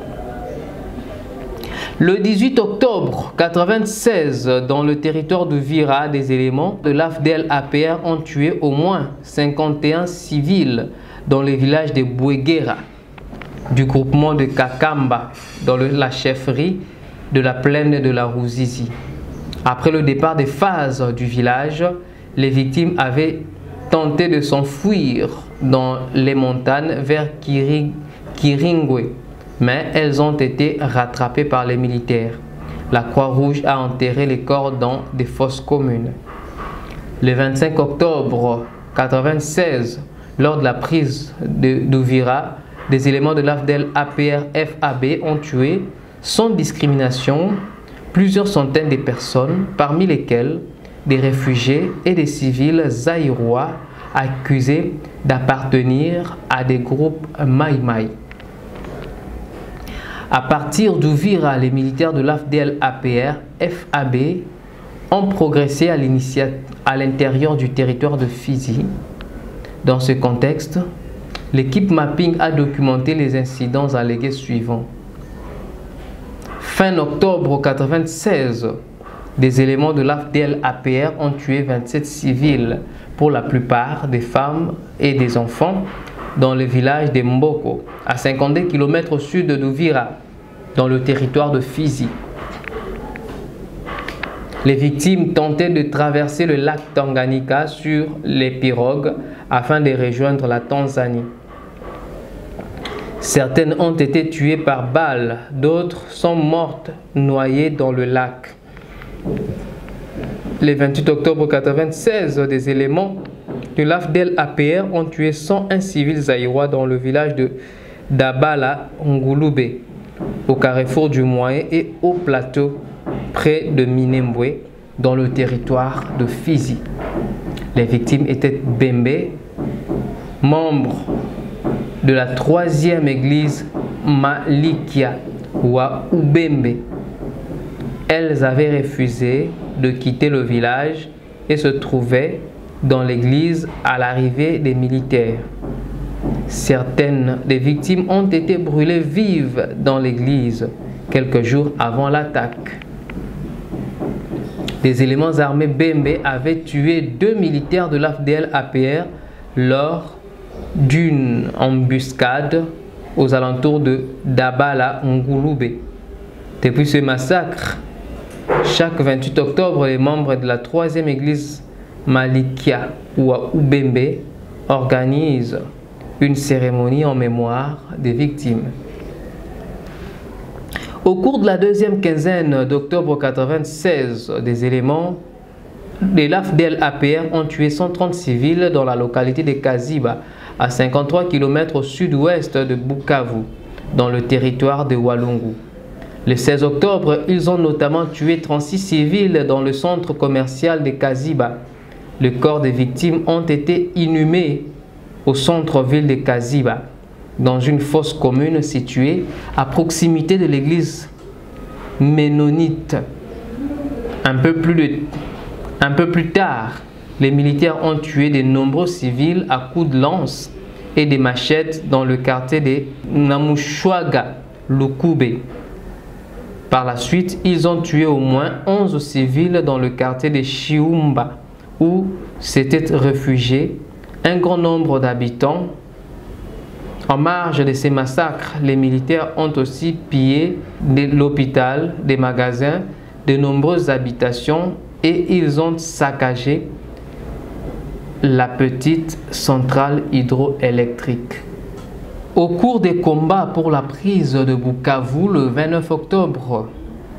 Le dix-huit octobre mille neuf cent quatre-vingt-seize, dans le territoire de Vira, des éléments de l'A F D L A P R ont tué au moins cinquante et un civils dans le village de Boueguera, du groupement de Kakamba, dans le, la chefferie de la plaine de la Ruzizi. Après le départ des phases du village, les victimes avaient tenté de s'enfuir dans les montagnes vers Kiri, Kiringwe, mais elles ont été rattrapées par les militaires. La Croix-Rouge a enterré les corps dans des fosses communes. Le vingt-cinq octobre mille neuf cent quatre-vingt-seize, lors de la prise d'Uvira, des éléments de l'A F D L A P R F A B ont tué, sans discrimination, plusieurs centaines de personnes, parmi lesquelles des réfugiés et des civils zaïrois accusés d'appartenir à des groupes Maï-Maï. À partir d'Uvira, les militaires de l'A F D L A P R F A B ont progressé à l'intérieur du territoire de Fizi. Dans ce contexte, l'équipe Mapping a documenté les incidents allégués suivants. Fin octobre mille neuf cent quatre-vingt-seize, des éléments de l'A F D L A P R ont tué vingt-sept civils, pour la plupart des femmes et des enfants, dans le village de Mboko, à cinquante-deux kilomètres au sud d'Uvira, dans le territoire de Fizi. Les victimes tentaient de traverser le lac Tanganyika sur les pirogues afin de rejoindre la Tanzanie. Certaines ont été tuées par balles, d'autres sont mortes noyées dans le lac. Le vingt-huit octobre mille neuf cent quatre-vingt-seize, des éléments de l'A F D L A P R ont tué cent un civils zaïrois dans le village de Dabala Ngouloube, au carrefour du Moyen et au plateau près de Minembwe, dans le territoire de Fizi. Les victimes étaient Bembe, membres de la troisième église Malikia ou à Ubembe. Elles avaient refusé de quitter le village et se trouvaient dans l'église à l'arrivée des militaires. Certaines des victimes ont été brûlées vives dans l'église quelques jours avant l'attaque. Des éléments armés Bembe avaient tué deux militaires de l'A F D L A P R lors d'une embuscade aux alentours de Dabala Ngouloubé. Depuis ce massacre, chaque vingt-huit octobre, les membres de la troisième église Malikia ou à Oubembe organisent une cérémonie en mémoire des victimes. Au cours de la deuxième quinzaine d'octobre quatre-vingt-seize, des éléments de l'A F D L A P R ont tué cent trente civils dans la localité de Kaziba, à cinquante-trois kilomètres au sud-ouest de Bukavu, dans le territoire de Walungu. Le seize octobre, ils ont notamment tué trente-six civils dans le centre commercial de Kaziba. Les corps des victimes ont été inhumés au centre-ville de Kaziba, dans une fosse commune située à proximité de l'église ménonite. Un peu plus, de, un peu plus tard, les militaires ont tué de nombreux civils à coups de lance et des machettes dans le quartier de Namushwaga, Lukube. Par la suite, ils ont tué au moins onze civils dans le quartier de Chiumba, où s'étaient réfugiés un grand nombre d'habitants. En marge de ces massacres, les militaires ont aussi pillé l'hôpital, des magasins, de nombreuses habitations et ils ont saccagé la petite centrale hydroélectrique. Au cours des combats pour la prise de Bukavu le vingt-neuf octobre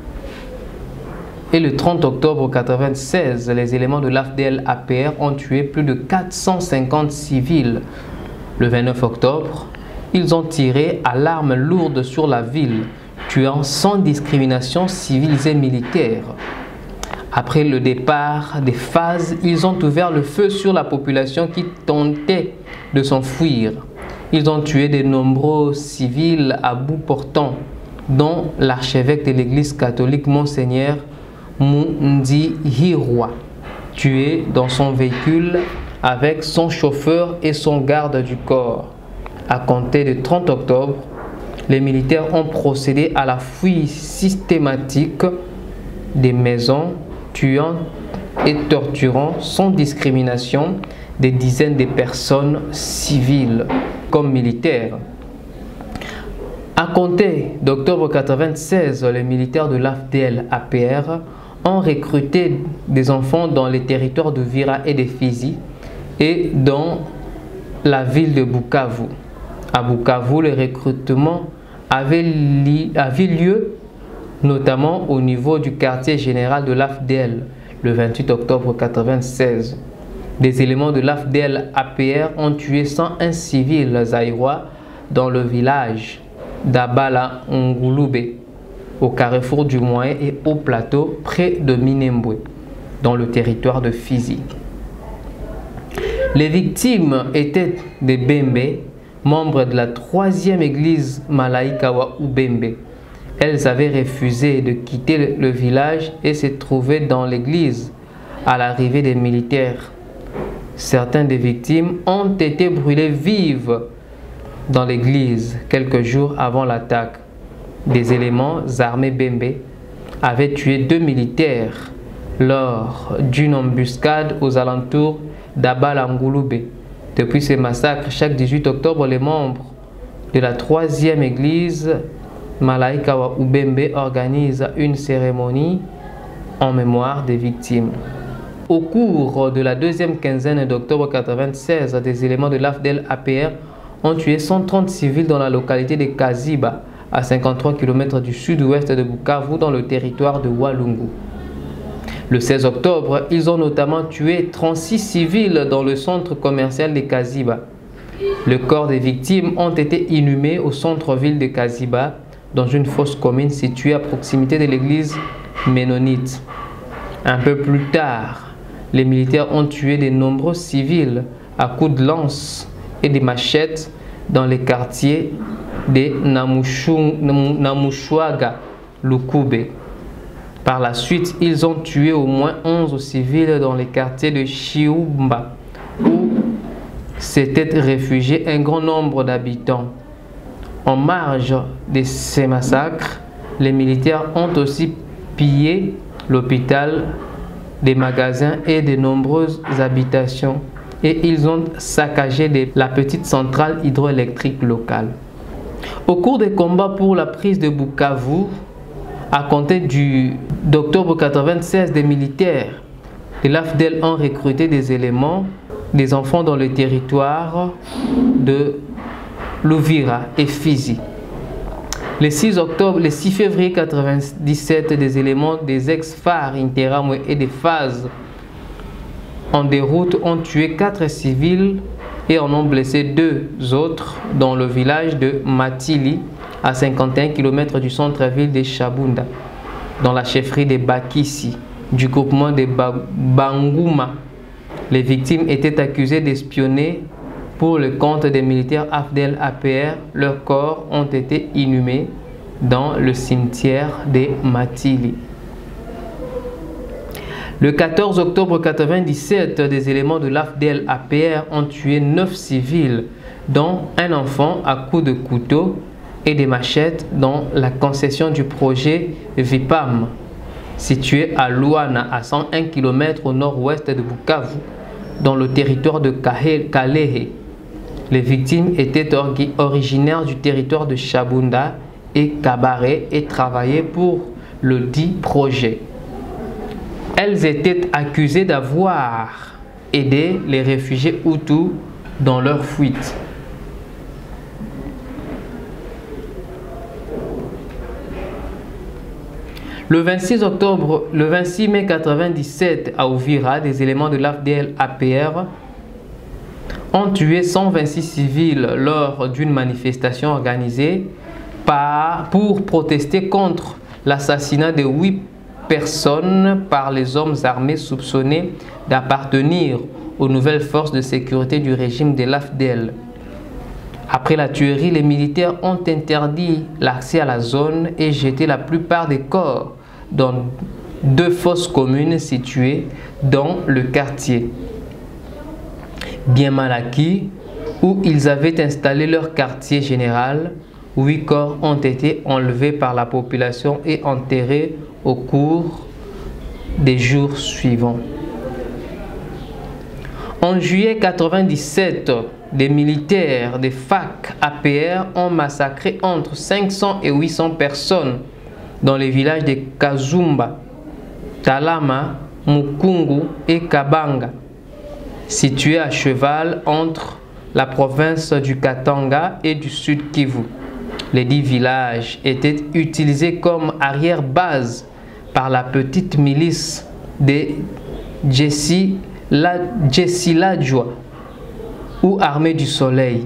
et le trente octobre quatre-vingt-seize, les éléments de l'A F D L A P R ont tué plus de quatre cent cinquante civils. Le vingt-neuf octobre, ils ont tiré à l'arme lourde sur la ville, tuant sans discrimination civils et militaires. Après le départ des phases, ils ont ouvert le feu sur la population qui tentait de s'enfuir. Ils ont tué de nombreux civils à bout portant, dont l'archevêque de l'église catholique Monseigneur Mundi Hirwa, tué dans son véhicule avec son chauffeur et son garde du corps. À compter du trente octobre, les militaires ont procédé à la fouille systématique des maisons, tuant et torturant sans discrimination des dizaines de personnes civiles comme militaires. À compter d'octobre quatre-vingt-seize, les militaires de l'A F D L A P R ont recruté des enfants dans les territoires de Vira et de Fizi et dans la ville de Bukavu. À Bukavu, le recrutement avait, avait lieu notamment au niveau du quartier général de l'A F D L le vingt-huit octobre quatre-vingt-seize. Des éléments de l'A F D L A P R ont tué cent un civils zaïrois dans le village d'Abala Ngouloubé, au carrefour du Moyen et au plateau près de Minembwe, dans le territoire de Fizi. Les victimes étaient des Bembe, membres de la troisième église Malaikawa Oubembe. Elles avaient refusé de quitter le village et se trouvaient dans l'église à l'arrivée des militaires. Certaines des victimes ont été brûlées vives dans l'église quelques jours avant l'attaque. Des éléments armés Bembe avaient tué deux militaires lors d'une embuscade aux alentours d'Abala Ngouloubé. Depuis ces massacres, chaque dix-huit octobre, les membres de la troisième église Malaikawa Oubembe organisent une cérémonie en mémoire des victimes. Au cours de la deuxième quinzaine d'octobre quatre-vingt-seize, des éléments de l'A F D L A P R ont tué cent trente civils dans la localité de Kaziba, à cinquante-trois kilomètres du sud-ouest de Bukavu, dans le territoire de Walungu. Le seize octobre, ils ont notamment tué trente-six civils dans le centre commercial de Kaziba. Le corps des victimes ont été inhumés au centre-ville de Kaziba, dans une fosse commune située à proximité de l'église ménonite. Un peu plus tard, les militaires ont tué de nombreux civils à coups de lance et des machettes dans les quartiers de Namushwaga, Lukube. Par la suite, ils ont tué au moins onze civils dans les quartiers de Chiumba, où s'étaient réfugiés un grand nombre d'habitants. En marge de ces massacres, les militaires ont aussi pillé l'hôpital, des magasins et de nombreuses habitations, et ils ont saccagé des, la petite centrale hydroélectrique locale. Au cours des combats pour la prise de Bukavu, à compter du d'octobre quatre-vingt-seize, des militaires de l'A F D L ont recruté des éléments, des enfants dans le territoire de Louvira et Fizi. Le six octobre, le six février quatre-vingt-dix-sept, des éléments des ex-F A R, Interamwe et des F A Z en déroute ont tué quatre civils et en ont blessé deux autres dans le village de Matili, à cinquante et un kilomètres du centre-ville de Chabunda, dans la chefferie de Bakissi, du groupement de Bangouma. Les victimes étaient accusées d'espionner pour le compte des militaires A F D L A P R. Leurs corps ont été inhumés dans le cimetière de Matili. Le quatorze octobre quatre-vingt-dix-sept, des éléments de l'A F D L A P R ont tué neuf civils, dont un enfant à coups de couteau et des machettes dans la concession du projet Vipam, situé à Luana, à cent un kilomètres au nord-ouest de Bukavu, dans le territoire de Kalehe. Les victimes étaient originaires du territoire de Chabunda et Kabare et travaillaient pour le dit projet. Elles étaient accusées d'avoir aidé les réfugiés Hutus dans leur fuite. Le vingt-six octobre, le vingt-six mai quatre-vingt-dix-sept, à Uvira, des éléments de l'A F D L A P R ont tué cent vingt-six civils lors d'une manifestation organisée par, pour protester contre l'assassinat de huit personnes par les hommes armés soupçonnés d'appartenir aux nouvelles forces de sécurité du régime de l'A F D L. Après la tuerie, les militaires ont interdit l'accès à la zone et jeté la plupart des corps dans deux fosses communes situées dans le quartier bien mal acquis où ils avaient installé leur quartier général. Huit corps ont été enlevés par la population et enterrés au cours des jours suivants. En juillet quatre-vingt-dix-sept, des militaires des F A C A P R ont massacré entre cinq cents et huit cents personnes dans les villages de Kazumba, Talama, Mukungu et Kabanga, situés à cheval entre la province du Katanga et du Sud Kivu. Les dix villages étaient utilisés comme arrière-base par la petite milice de Jessilajwa ou Armée du Soleil.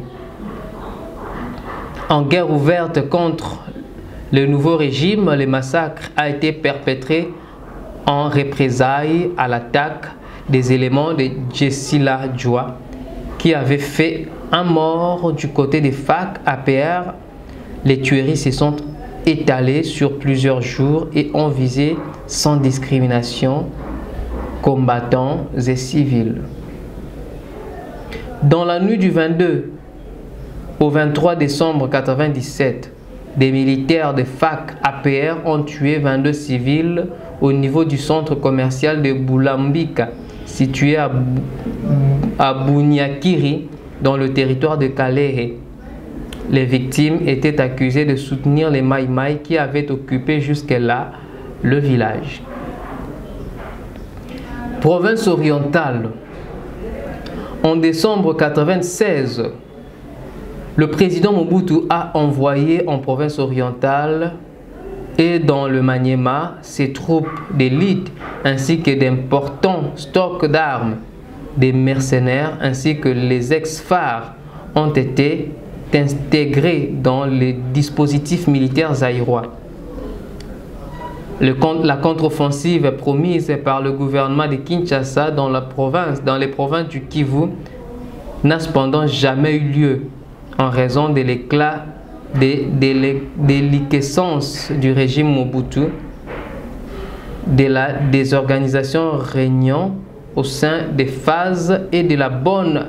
En guerre ouverte contre le nouveau régime, le massacre a été perpétré en représailles à l'attaque des éléments de Jessilajwa qui avaient fait un mort du côté des F A C A P R. Les tueries se sont étalées sur plusieurs jours et ont visé sans discrimination combattants et civils. Dans la nuit du vingt-deux au vingt-trois décembre quatre-vingt-dix-sept, des militaires de F A C A P R ont tué vingt-deux civils au niveau du centre commercial de Boulambika, situé à, à Bunyakiri, dans le territoire de Kalehe. Les victimes étaient accusées de soutenir les Maïmaï qui avaient occupé jusque-là le village. Province orientale. En décembre quatre-vingt-seize, le président Mobutu a envoyé en province orientale et dans le Maniema ses troupes d'élite ainsi que d'importants stocks d'armes. Des mercenaires ainsi que les ex-F A R ont été intégrés dans les dispositifs militaires zaïrois. Le, la contre-offensive promise par le gouvernement de Kinshasa dans, la province, dans les provinces du Kivu n'a cependant jamais eu lieu en raison de l'éclat de, de, de liquescence du régime Mobutu, de la désorganisation régnant au sein des phases et de la bonne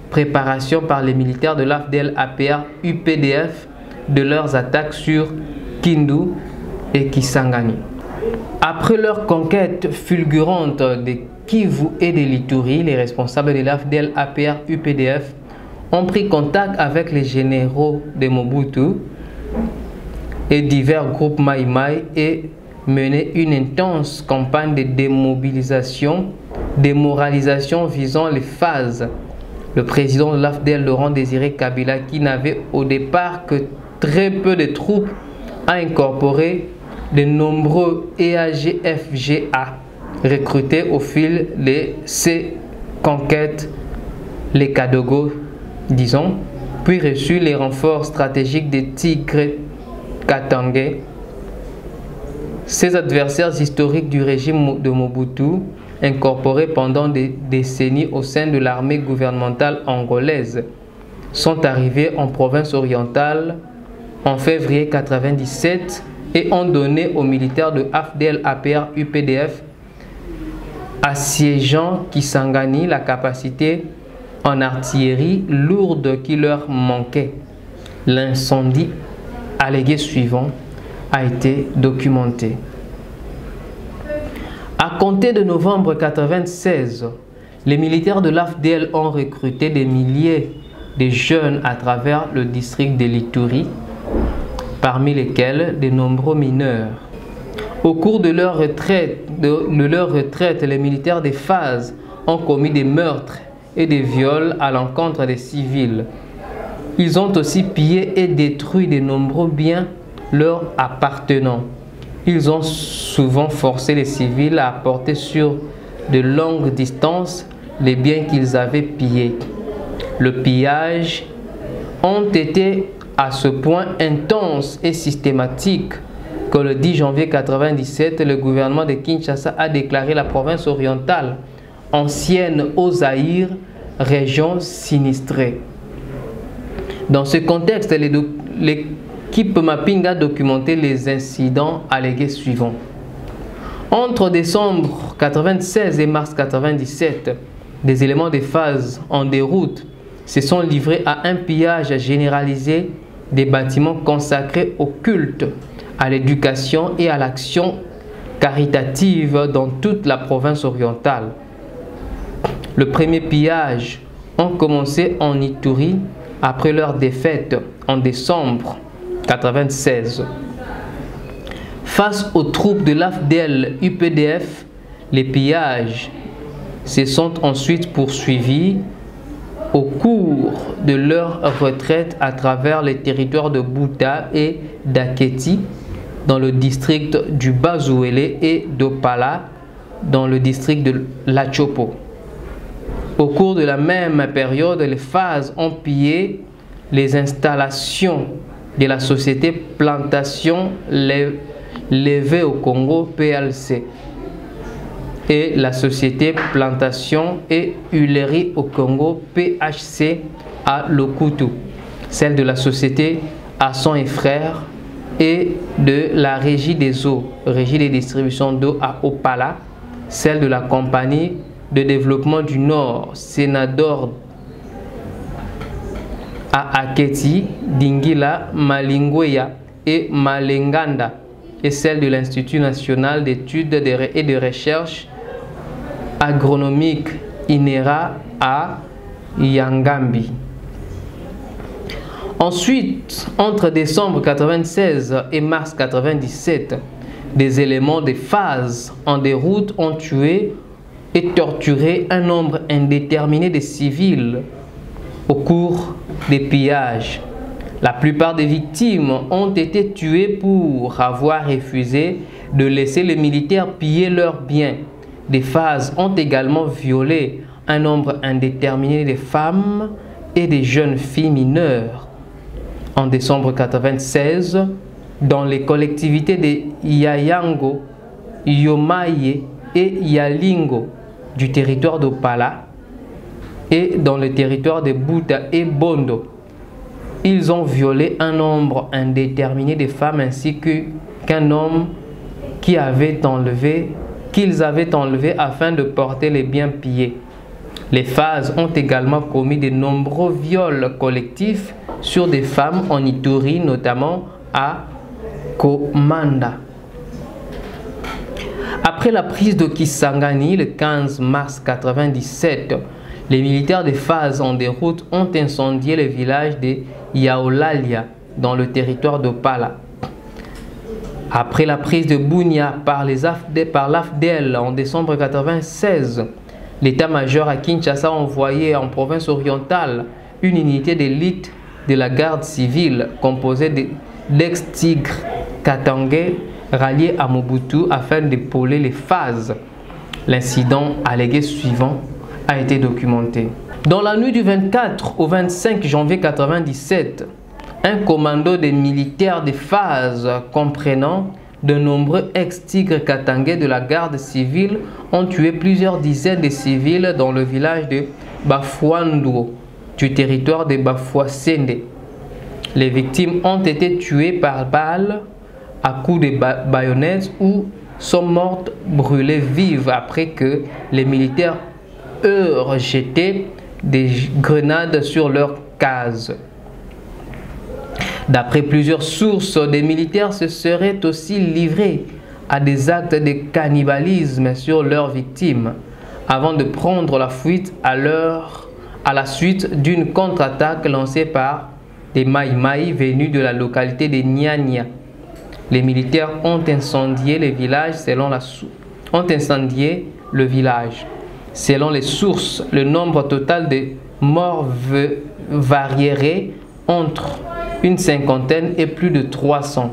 préparation par les militaires de l'A F D L A P R U P D F de leurs attaques sur Kindu et Kisangani. Après leur conquête fulgurante de Kivu et de l'Ituri, les responsables de l'A F D L A P R U P D F ont pris contact avec les généraux de Mobutu et divers groupes Mai Mai et mené une intense campagne de démobilisation, démoralisation visant les phases. Le président de l'A F D L, Laurent Désiré Kabila, qui n'avait au départ que très peu de troupes, a incorporé de nombreux E A G F G A recrutés au fil de ses conquêtes, les Kadogo, disons, puis reçu les renforts stratégiques des Tigres Katangais. Ces adversaires historiques du régime de Mobutu, incorporés pendant des décennies au sein de l'armée gouvernementale angolaise, sont arrivés en province orientale en février mille neuf cent quatre-vingt-dix-sept et ont donné aux militaires de A F D L A P R U P D F assiégeant Kisangani la capacité en artillerie lourde qui leur manquait. L'incendie allégué suivant a été documenté. À compter de novembre mille neuf cent quatre-vingt-seize, les militaires de l'A F D L ont recruté des milliers de jeunes à travers le district de l'Ituri, parmi lesquels de nombreux mineurs. Au cours de leur retraite, de, de leur retraite, les militaires des phases ont commis des meurtres et des viols à l'encontre des civils. Ils ont aussi pillé et détruit de nombreux biens leur appartenant. Ils ont souvent forcé les civils à apporter sur de longues distances les biens qu'ils avaient pillés. Le pillage ont été à ce point intense et systématique que le dix janvier mille neuf cent quatre-vingt-dix-sept, le gouvernement de Kinshasa a déclaré la province orientale, ancienne Ozaïr, région sinistrée. Dans ce contexte, l'équipe Mapping a documenté les incidents allégués suivants. Entre décembre mille neuf cent quatre-vingt-seize et mars mille neuf cent quatre-vingt-dix-sept, des éléments de phase en déroute se sont livrés à un pillage généralisé des bâtiments consacrés au culte, à l'éducation et à l'action caritative dans toute la province orientale. Le premier pillage a commencé en Ituri après leur défaite en décembre mille neuf cent quatre-vingt-seize. Face aux troupes de l'A F D L U P D F, les pillages se sont ensuite poursuivis au cours de leur retraite à travers les territoires de Bouta et d'Aketi dans le district du Bazouélé et d'Opala dans le district de Lachopo. Au cours de la même période, les phases ont pillé les installations de la société Plantation Levée au Congo P L C et la société Plantation et Huilerie au Congo P H C à Lokutu, celle de la société Asson et Frères et de la Régie des eaux, Régie des distributions d'eau à Opala, celle de la Compagnie de développement du Nord, Sénador à Aketi, Dingila, Malingweya et Malenganda, et celle de l'Institut national d'études et de recherche agronomique INERA à Yangambi. Ensuite, entre décembre mille neuf cent quatre-vingt-seize et mars mille neuf cent quatre-vingt-dix-sept, des éléments de phase en déroute ont tué et torturé un nombre indéterminé de civils au cours des pillages. La plupart des victimes ont été tuées pour avoir refusé de laisser les militaires piller leurs biens. Des phases ont également violé un nombre indéterminé de femmes et de jeunes filles mineures. En décembre mille neuf cent quatre-vingt-seize, dans les collectivités de Yayango, Yomaye et Yalingo du territoire d'Opala et dans le territoire de Bouta et Bondo, ils ont violé un nombre indéterminé de femmes ainsi qu'un homme qui avait enlevé qu'ils avaient enlevé afin de porter les biens pillés. Les phases ont également commis de nombreux viols collectifs sur des femmes en Ituri, notamment à Komanda. Après la prise de Kisangani le quinze mars mille neuf cent quatre-vingt-dix-sept, les militaires des phases en déroute ont incendié le village de Yaolalia dans le territoire de Pala. Après la prise de Bunia par l'A F D L en décembre mille neuf cent quatre-vingt-seize, l'état-major à Kinshasa a envoyé en province orientale une unité d'élite de la garde civile composée d'ex-tigres katangais ralliés à Mobutu afin d'épauler les phases. L'incident allégué suivant a été documenté. Dans la nuit du vingt-quatre au vingt-cinq janvier mille neuf cent quatre-vingt-dix-sept, un commando des militaires des phases comprenant de nombreux ex-tigres katangais de la garde civile ont tué plusieurs dizaines de civils dans le village de Bafouandou du territoire de Bafouassende. Les victimes ont été tuées par balles à coups de ba baïonnettes ou sont mortes brûlées vives après que les militaires eurent jeté des grenades sur leurs cases. D'après plusieurs sources, des militaires se seraient aussi livrés à des actes de cannibalisme sur leurs victimes avant de prendre la fuite à, leur, à la suite d'une contre-attaque lancée par des Maïmaï venus de la localité de Nyanya. Les militaires ont incendié les villages selon la ont incendié le village. Selon les sources, le nombre total de morts varierait entre une cinquantaine et plus de trois cents.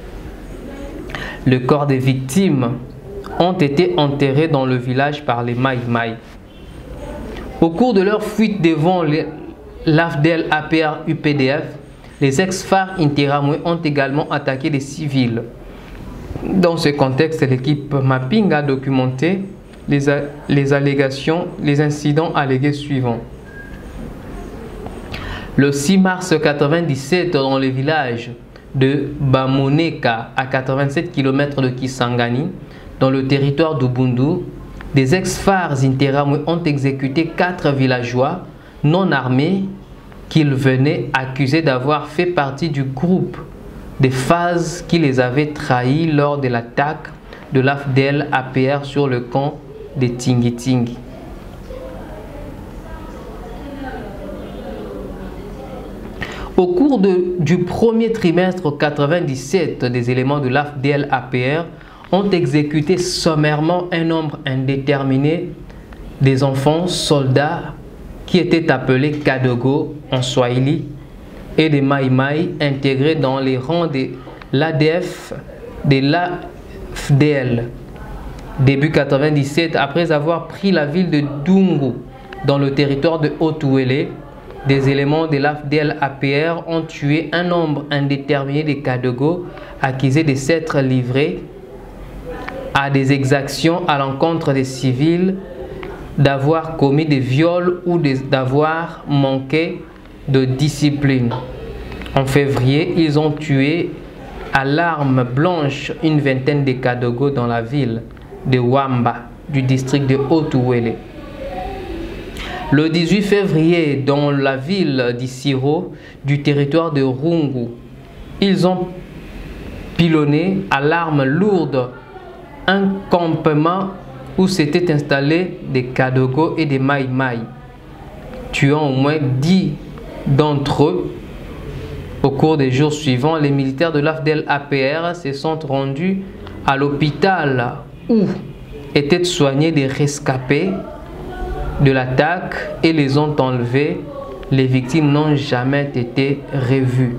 Le corps des victimes ont été enterrés dans le village par les Maïmaï. Au cours de leur fuite devant l'A F D L A P R U P D F, les ex-F A R C Interahamwe ont également attaqué des civils. Dans ce contexte, l'équipe Mapping a documenté les, les allégations, les incidents allégués suivants. Le six mars mille neuf cent quatre-vingt-dix-sept, dans le village de Bamoneka, à quatre-vingt-sept kilomètres de Kisangani, dans le territoire d'Ubundu, des ex-F A R C Interahamwe ont exécuté quatre villageois non armés qu'ils venaient accuser d'avoir fait partie du groupe des phases qui les avaient trahis lors de l'attaque de l'A F D L A P R sur le camp de Tingi-Tingi. Au cours de, du premier trimestre mille neuf cent quatre-vingt-dix-sept, des éléments de l'A F D L A P R ont exécuté sommairement un nombre indéterminé des enfants soldats qui étaient appelés Kadogo en Swahili et des Maïmaï intégrés dans les rangs de l'A D F de l'A F D L. Début mille neuf cent quatre-vingt-dix-sept, après avoir pris la ville de Dungu dans le territoire de Haut-Ouélé, des éléments de l'A F D L A P R ont tué un nombre indéterminé de Kadogo accusés de s'être livrés à des exactions à l'encontre des civils, d'avoir commis des viols ou d'avoir manqué de discipline. En février, ils ont tué à l'arme blanche une vingtaine de Kadogo dans la ville de Wamba du district de Haut-Ouélé. Le dix-huit février, dans la ville d'Issiro du territoire de Rungu, ils ont pilonné à l'arme lourde un campement où s'étaient installés des Kadogo et des Maïmaï, tuant au moins dix d'entre eux. Au cours des jours suivants, les militaires de l'A F D L A P R se sont rendus à l'hôpital où étaient soignés des rescapés de l'attaque et les ont enlevés. Les victimes n'ont jamais été revues.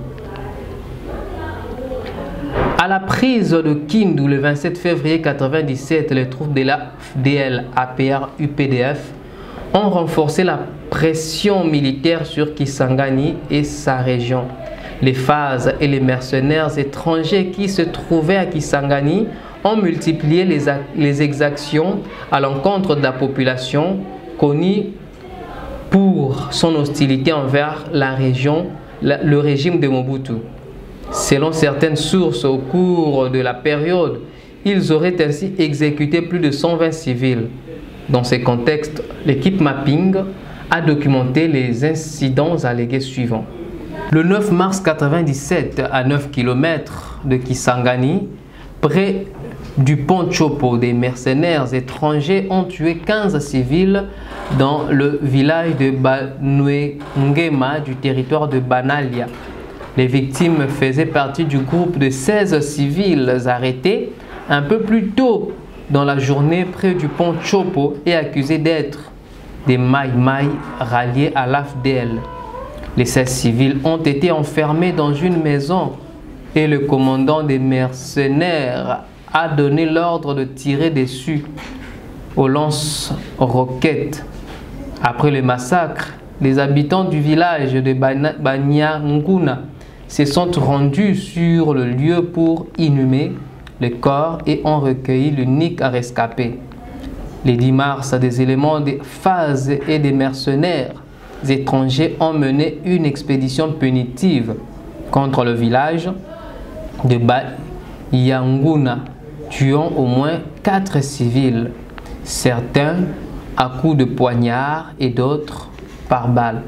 À la prise de Kindu le vingt-sept février mille neuf cent quatre-vingt-dix-sept, les troupes de l'A F D L A P R U P D F ont renforcé la pression militaire sur Kisangani et sa région. Les phases et les mercenaires étrangers qui se trouvaient à Kisangani ont multiplié les, les exactions à l'encontre de la population connue pour son hostilité envers la région, la, le régime de Mobutu. Selon certaines sources, au cours de la période, ils auraient ainsi exécuté plus de cent vingt civils. Dans ces contextes, l'équipe Mapping a documenté les incidents allégués suivants. Le neuf mars mille neuf cent quatre-vingt-dix-sept, à neuf kilomètres de Kisangani, près du pont Chopo, des mercenaires étrangers ont tué quinze civils dans le village de Banouengema du territoire de Banalia. Les victimes faisaient partie du groupe de seize civils arrêtés un peu plus tôt dans la journée près du pont Chopo et accusés d'être des Maï-Maï ralliés à l'A F D L. Les seize civils ont été enfermés dans une maison et le commandant des mercenaires a donné l'ordre de tirer dessus aux lance-roquettes. Après le massacre, les habitants du village de Banyanguna se sont rendus sur le lieu pour inhumer le corps et ont recueilli l'unique rescapé. Les dix mars, des éléments des phases et des mercenaires étrangers ont mené une expédition punitive contre le village de Banyanguna, tuant au moins quatre civils, certains à coups de poignard et d'autres par balle.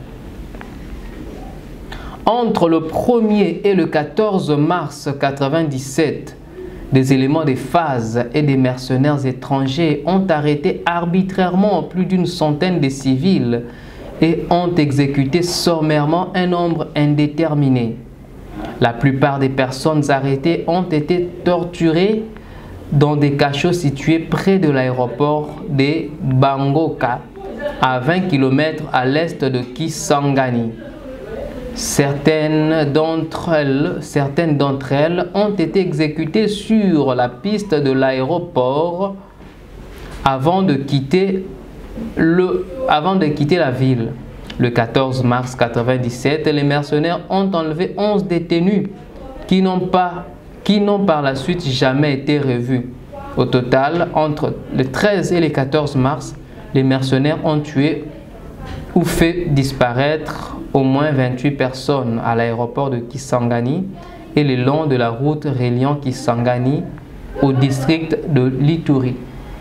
Entre le premier et le quatorze mars mille neuf cent quatre-vingt-dix-sept, des éléments des phases et des mercenaires étrangers ont arrêté arbitrairement plus d'une centaine de civils et ont exécuté sommairement un nombre indéterminé. La plupart des personnes arrêtées ont été torturées dans des cachots situés près de l'aéroport de Bangoka, à vingt kilomètres à l'est de Kisangani. Certaines d'entre elles, certaines d'entre elles ont été exécutées sur la piste de l'aéroport avant de quitter le, avant de quitter la ville. Le quatorze mars mille neuf cent quatre-vingt-dix-sept, les mercenaires ont enlevé onze détenus qui n'ont pas, qui n'ont par la suite jamais été revus. Au total, entre le treize et le quatorze mars, les mercenaires ont tué ou fait disparaître au moins vingt-huit personnes à l'aéroport de Kisangani et le long de la route reliant Kisangani au district de Lituri.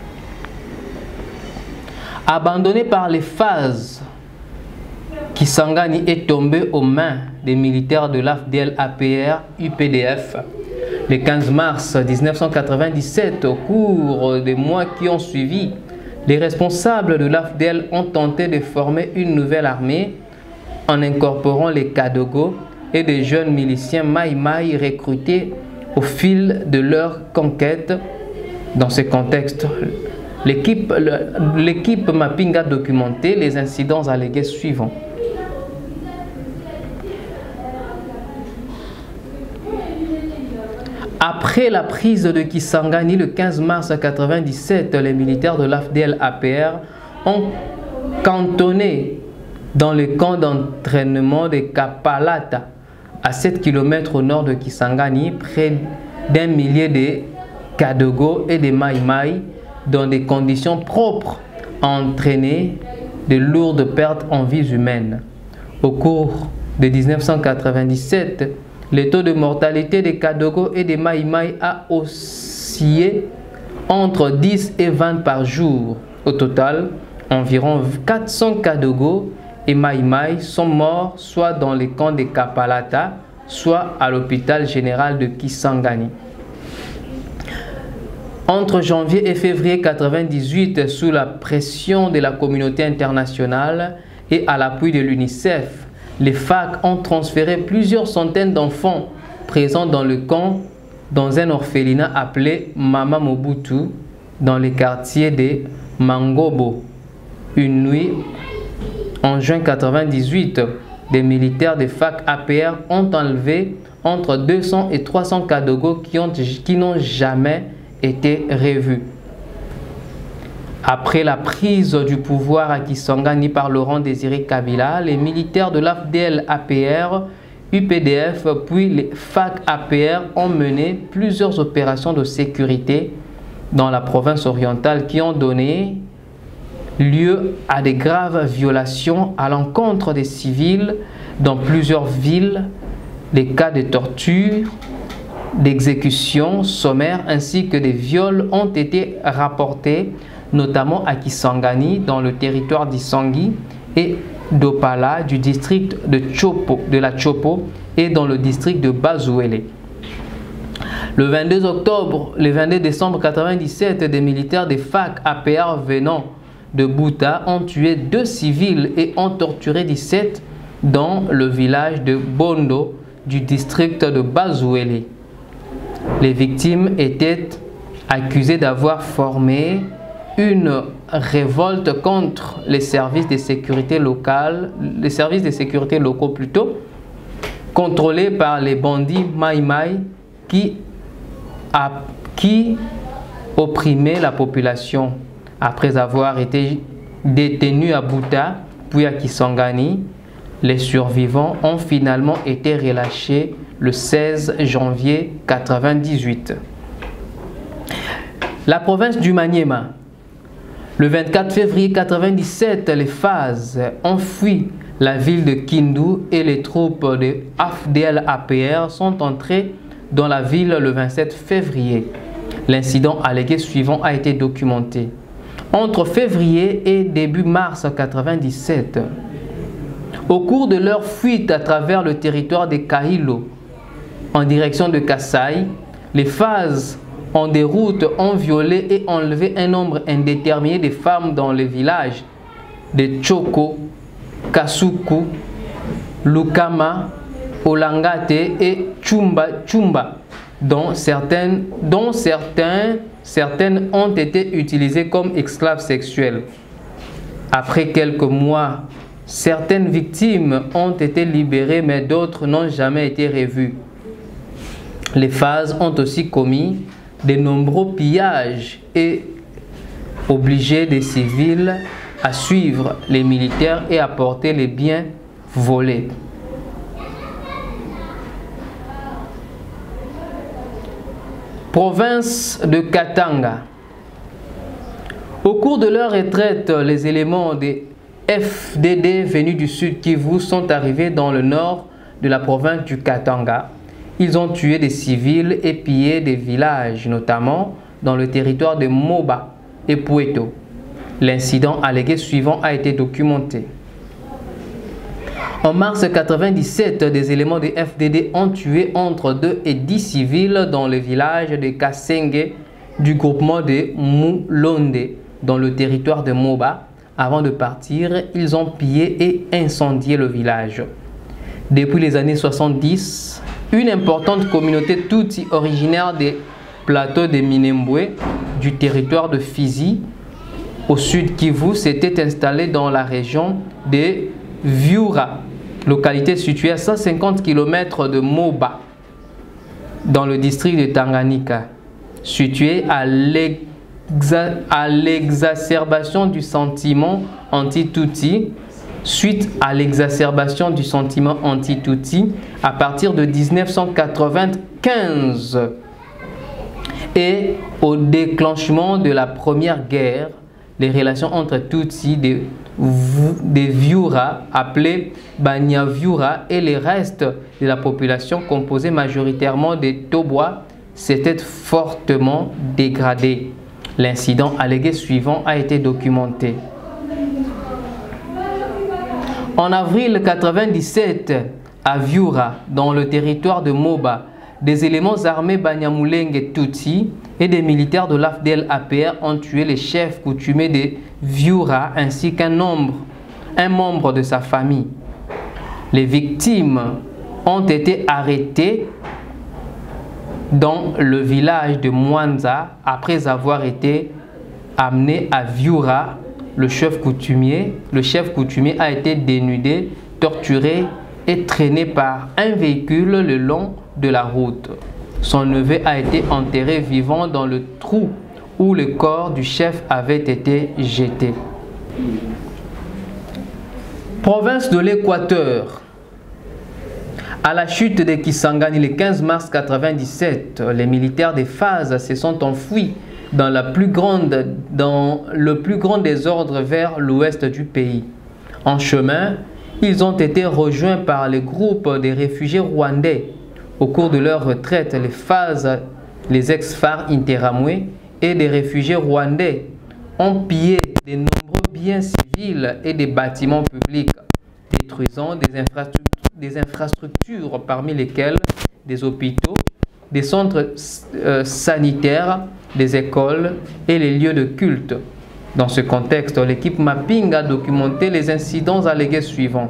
Abandonné par les phases, Kisangani est tombé aux mains des militaires de l'A F D L A P R U P D F. Le quinze mars mille neuf cent quatre-vingt-dix-sept, au cours des mois qui ont suivi, les responsables de l'A F D L ont tenté de former une nouvelle armée en incorporant les Kadogo et des jeunes miliciens Maï-Maï recrutés au fil de leur conquête. Dans ce contexte, l'équipe Mapping a documenté les incidents allégués suivants. Après la prise de Kisangani le quinze mars mille neuf cent quatre-vingt-dix-sept, les militaires de l'A F D L A P R ont cantonné dans le camp d'entraînement de Kapalata, à sept kilomètres au nord de Kisangani, près d'un millier de Kadogo et de Maï-Maï, dans des conditions propres à entraîner de lourdes pertes en vies humaines. Au cours de mille neuf cent quatre-vingt-dix-sept, le taux de mortalité des Kadogo et des Maï-Maï a oscillé entre dix et vingt par jour. Au total, environ quatre cents Kadogo et Maï-Maï sont morts soit dans les camps de Kapalata, soit à l'hôpital général de Kisangani. Entre janvier et février mille neuf cent quatre-vingt-dix-huit, sous la pression de la communauté internationale et à l'appui de l'UNICEF, les F A C ont transféré plusieurs centaines d'enfants présents dans le camp dans un orphelinat appelé Mama Mobutu dans les quartiers de Mangobo. Une nuit, en juin mille neuf cent quatre-vingt-dix-huit, des militaires des F A C A P R ont enlevé entre deux cents et trois cents Kadogo qui ont, qui n'ont jamais été revus. Après la prise du pouvoir à Kisangani par Laurent Désiré Kabila, les militaires de l'A F D L A P R, U P D F puis les F A C A P R ont mené plusieurs opérations de sécurité dans la province orientale qui ont donné lieu à de graves violations à l'encontre des civils dans plusieurs villes, des cas de torture, d'exécutions sommaires ainsi que des viols ont été rapportés notamment à Kisangani dans le territoire d'Isangi et d'Opala du district de, Chopo, de la Chopo et dans le district de Bazuele. Le vingt-deux octobre, le vingt-deux décembre mille neuf cent quatre-vingt-dix-sept, des militaires des F A C A P R venant de Bouta ont tué deux civils et ont torturé dix-sept dans le village de Bondo du district de Bazuele. Les victimes étaient accusées d'avoir formé une révolte contre les services de sécurité locales, les services de sécurité locaux plutôt, contrôlés par les bandits Mai Mai qui, a, qui opprimaient la population. Après avoir été détenus à Bouta puis à Kisangani, les survivants ont finalement été relâchés le seize janvier mille neuf cent quatre-vingt-dix-huit. La province du Maniema. Le vingt-quatre février mille neuf cent quatre-vingt-dix-sept, les F A Z ont fui la ville de Kindu et les troupes de A F D L A P R sont entrées dans la ville le vingt-sept février. L'incident allégué suivant a été documenté. Entre février et début mars mille neuf cent quatre-vingt-dix-sept, au cours de leur fuite à travers le territoire de Kahilo en direction de Kasaï, les F A Z en déroute ont violé et enlevé un nombre indéterminé de femmes dans les villages de Choko, Kasuku, Lukama, Olangate et Chumba Chumba, dont certaines, dont certains, certaines ont été utilisées comme esclaves sexuels. Après quelques mois, certaines victimes ont été libérées, mais d'autres n'ont jamais été revues. Les F A Z ont aussi commis de nombreux pillages et obligé des civils à suivre les militaires et à porter les biens volés. Province de Katanga. Au cours de leur retraite, les éléments des F D D venus du sud Kivu sont arrivés dans le nord de la province du Katanga. Ils ont tué des civils et pillé des villages, notamment dans le territoire de Moba et Pueto. L'incident allégué suivant a été documenté. En mars mille neuf cent quatre-vingt-dix-sept, des éléments de F D D ont tué entre deux et dix civils dans le village de Kasenge du groupement de Moulonde, dans le territoire de Moba. Avant de partir, ils ont pillé et incendié le village. Depuis les années soixante-dix, une importante communauté Tutsi originaire des plateaux de Minembwe, du territoire de Fizi, au sud Kivu, s'était installée dans la région de Viura, localité située à cent cinquante kilomètres de Moba, dans le district de Tanganyika, située à l'exacerbation du sentiment anti-Tutsi, suite à l'exacerbation du sentiment anti-Tutsi à partir de mille neuf cent quatre-vingt-quinze et au déclenchement de la Première Guerre, les relations entre Tutsi des, des Viura, appelés Banyaviura, et les restes de la population composée majoritairement des Tobois s'étaient fortement dégradées. L'incident allégué suivant a été documenté. En avril mille neuf cent quatre-vingt-dix-sept, à Viura, dans le territoire de Moba, des éléments armés Banyamulenge Tutsi et des militaires de l'A F D L A P R ont tué les chefs coutumiers de Viura ainsi qu'un nombre, un membre de sa famille. Les victimes ont été arrêtées dans le village de Mwanza après avoir été amenés à Viura. Le chef coutumier, le chef coutumier a été dénudé, torturé et traîné par un véhicule le long de la route. Son neveu a été enterré vivant dans le trou où le corps du chef avait été jeté. Province de l'Équateur. À la chute de Kisangani le quinze mars mille neuf cent quatre-vingt-dix-sept, les militaires des F A Z se sont enfuis dans, la plus grande, dans le plus grand désordre vers l'ouest du pays. En chemin, ils ont été rejoints par les groupes des réfugiés rwandais. Au cours de leur retraite, les F A Z, les ex-F A R Interamwe et des réfugiés rwandais ont pillé de nombreux biens civils et des bâtiments publics, détruisant des infrastructures, des infrastructures parmi lesquelles des hôpitaux, des centres euh, sanitaires, des écoles et les lieux de culte. Dans ce contexte, l'équipe Mapping a documenté les incidents allégués suivants.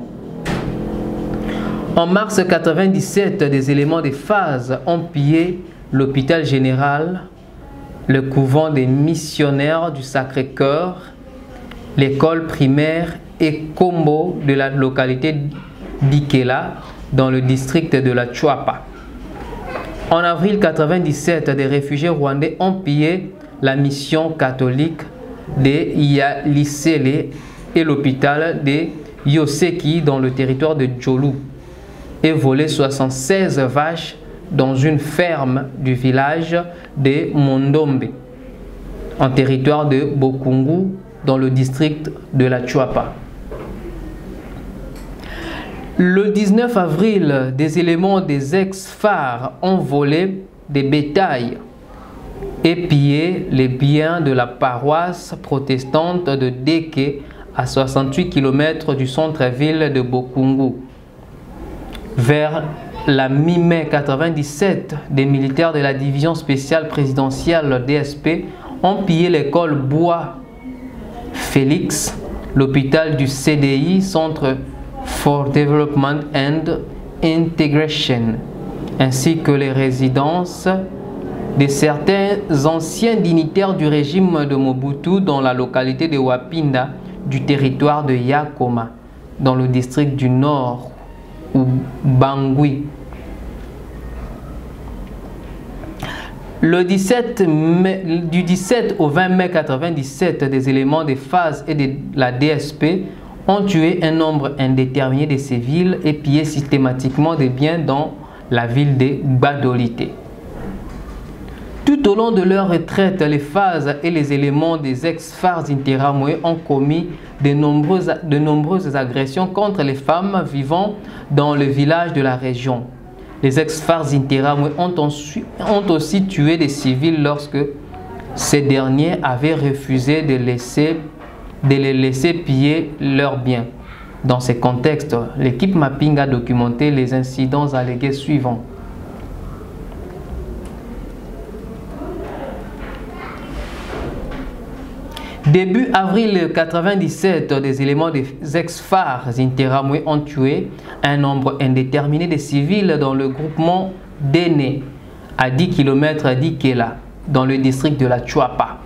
En mars mille neuf cent quatre-vingt-dix-sept, des éléments des phases ont pillé l'hôpital général, le couvent des missionnaires du Sacré-Cœur, l'école primaire et Kombo de la localité d'Ikela dans le district de la Chuapa. En avril mille neuf cent quatre-vingt-dix-sept, des réfugiés rwandais ont pillé la mission catholique de Yalisele et l'hôpital de Yoseki dans le territoire de Djolu et volé soixante-seize vaches dans une ferme du village de Mondombe en territoire de Bokungu dans le district de la Chuapa. Le dix-neuf avril, des éléments des ex-phares ont volé des bétails et pillé les biens de la paroisse protestante de Deke à soixante-huit kilomètres du centre-ville de Bokungu. Vers la mi-mai mille neuf cent quatre-vingt-dix-sept, des militaires de la division spéciale présidentielle D S P ont pillé l'école Bois Félix, l'hôpital du C D I, Centre for Development and Integration, ainsi que les résidences de certains anciens dignitaires du régime de Mobutu dans la localité de Wapinda du territoire de Yakoma, dans le district du Nord ou Bangui. Le dix-sept mai, du dix-sept au vingt mai mille neuf cent quatre-vingt-dix-sept, des éléments des phases et de la D S P ont tué un nombre indéterminé de civils et pillé systématiquement des biens dans la ville de Badolite. Tout au long de leur retraite, les phases et les éléments des ex-phares Interahamwe ont commis de nombreuses, de nombreuses agressions contre les femmes vivant dans le village de la région. Les ex-phares Interahamwe ont, ont aussi tué des civils lorsque ces derniers avaient refusé de, laisser, de les laisser piller leurs biens. Dans ces contextes, l'équipe Mapping a documenté les incidents allégués suivants. Début avril mille neuf cent quatre-vingt-dix-sept, des éléments des ex-phares Interahamwe ont tué un nombre indéterminé de civils dans le groupement d'Ene, à dix kilomètres d'Ikela, dans le district de la Chuapa.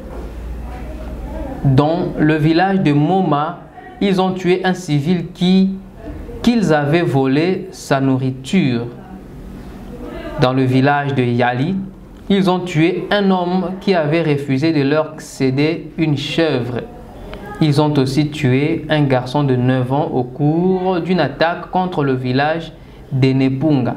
Dans le village de Moma, ils ont tué un civil qui qu'ils avaient volé sa nourriture. Dans le village de Yali, ils ont tué un homme qui avait refusé de leur céder une chèvre. Ils ont aussi tué un garçon de neuf ans au cours d'une attaque contre le village d'Enepunga.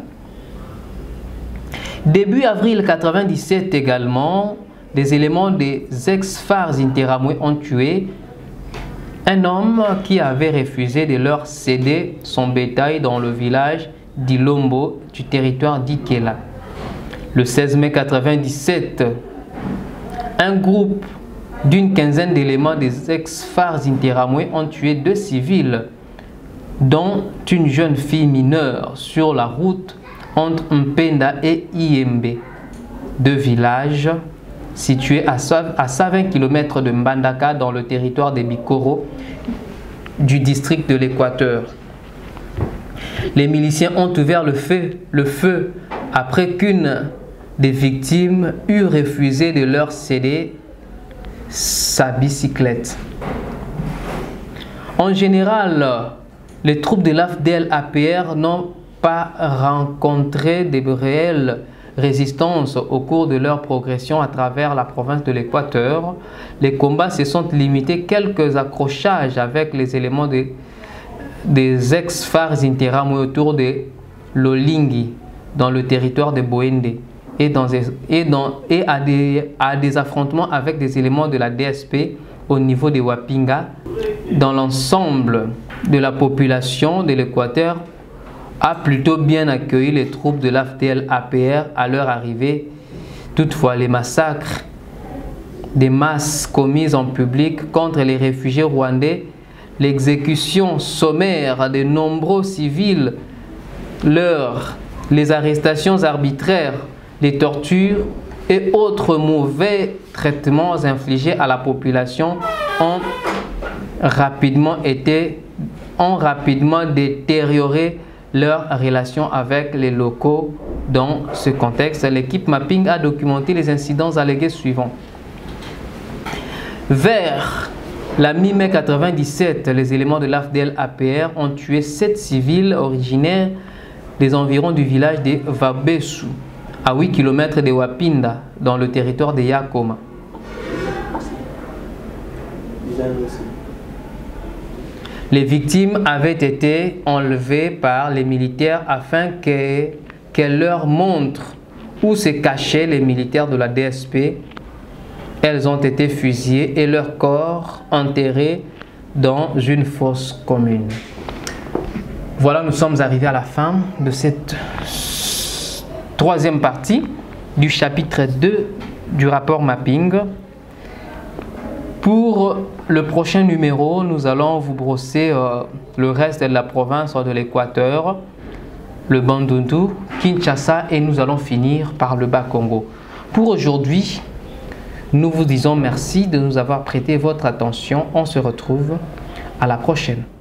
Début avril mille neuf cent quatre-vingt-dix-sept également, des éléments des ex-phares Interahamwe ont tué un homme qui avait refusé de leur céder son bétail dans le village d'Ilombo du territoire d'Ikela. Le seize mai mille neuf cent quatre-vingt-dix-sept, un groupe d'une quinzaine d'éléments des ex-phares Interahamwe ont tué deux civils, dont une jeune fille mineure, sur la route entre Mpenda et Iembe, deux villages situés à cent vingt kilomètres de Mbandaka dans le territoire des Bikoro du district de l'Équateur. Les miliciens ont ouvert le feu, le feu après qu'une des victimes eut refusé de leur céder sa bicyclette. En général, les troupes de l'A F D L A P R n'ont pas rencontré de réelles résistances au cours de leur progression à travers la province de l'Équateur. Les combats se sont limités à quelques accrochages avec les éléments de, des ex-phares Interahamwe autour de Lolingi, dans le territoire de Boende, et, dans, et, dans, et à, des, à des affrontements avec des éléments de la D S P au niveau de Wapinga. Dans l'ensemble de la population de l'Équateur a plutôt bien accueilli les troupes de l'A F D L A P R à leur arrivée. Toutefois, les massacres des masses commises en public contre les réfugiés rwandais, l'exécution sommaire de nombreux civils, leur, les arrestations arbitraires, les tortures et autres mauvais traitements infligés à la population ont rapidement été, ont rapidement détérioré leurs relations avec les locaux. Dans ce contexte, l'équipe Mapping a documenté les incidents allégués suivants. Vers la mi-mai mille neuf cent quatre-vingt-dix-sept, les éléments de l'A F D L A P R ont tué sept civils originaires des environs du village de Vabesu, à huit kilomètres de Wapinda, dans le territoire de Yakoma. Les victimes avaient été enlevées par les militaires afin que, qu'elles leur montrent où se cachaient les militaires de la D S P. Elles ont été fusillées et leurs corps enterrés dans une fosse commune. Voilà, nous sommes arrivés à la fin de cette troisième partie du chapitre deux du rapport Mapping. Pour le prochain numéro, nous allons vous brosser euh, le reste de la province de l'Équateur, le Bandundu, Kinshasa, et nous allons finir par le Bas-Congo. Pour aujourd'hui, nous vous disons merci de nous avoir prêté votre attention. On se retrouve à la prochaine.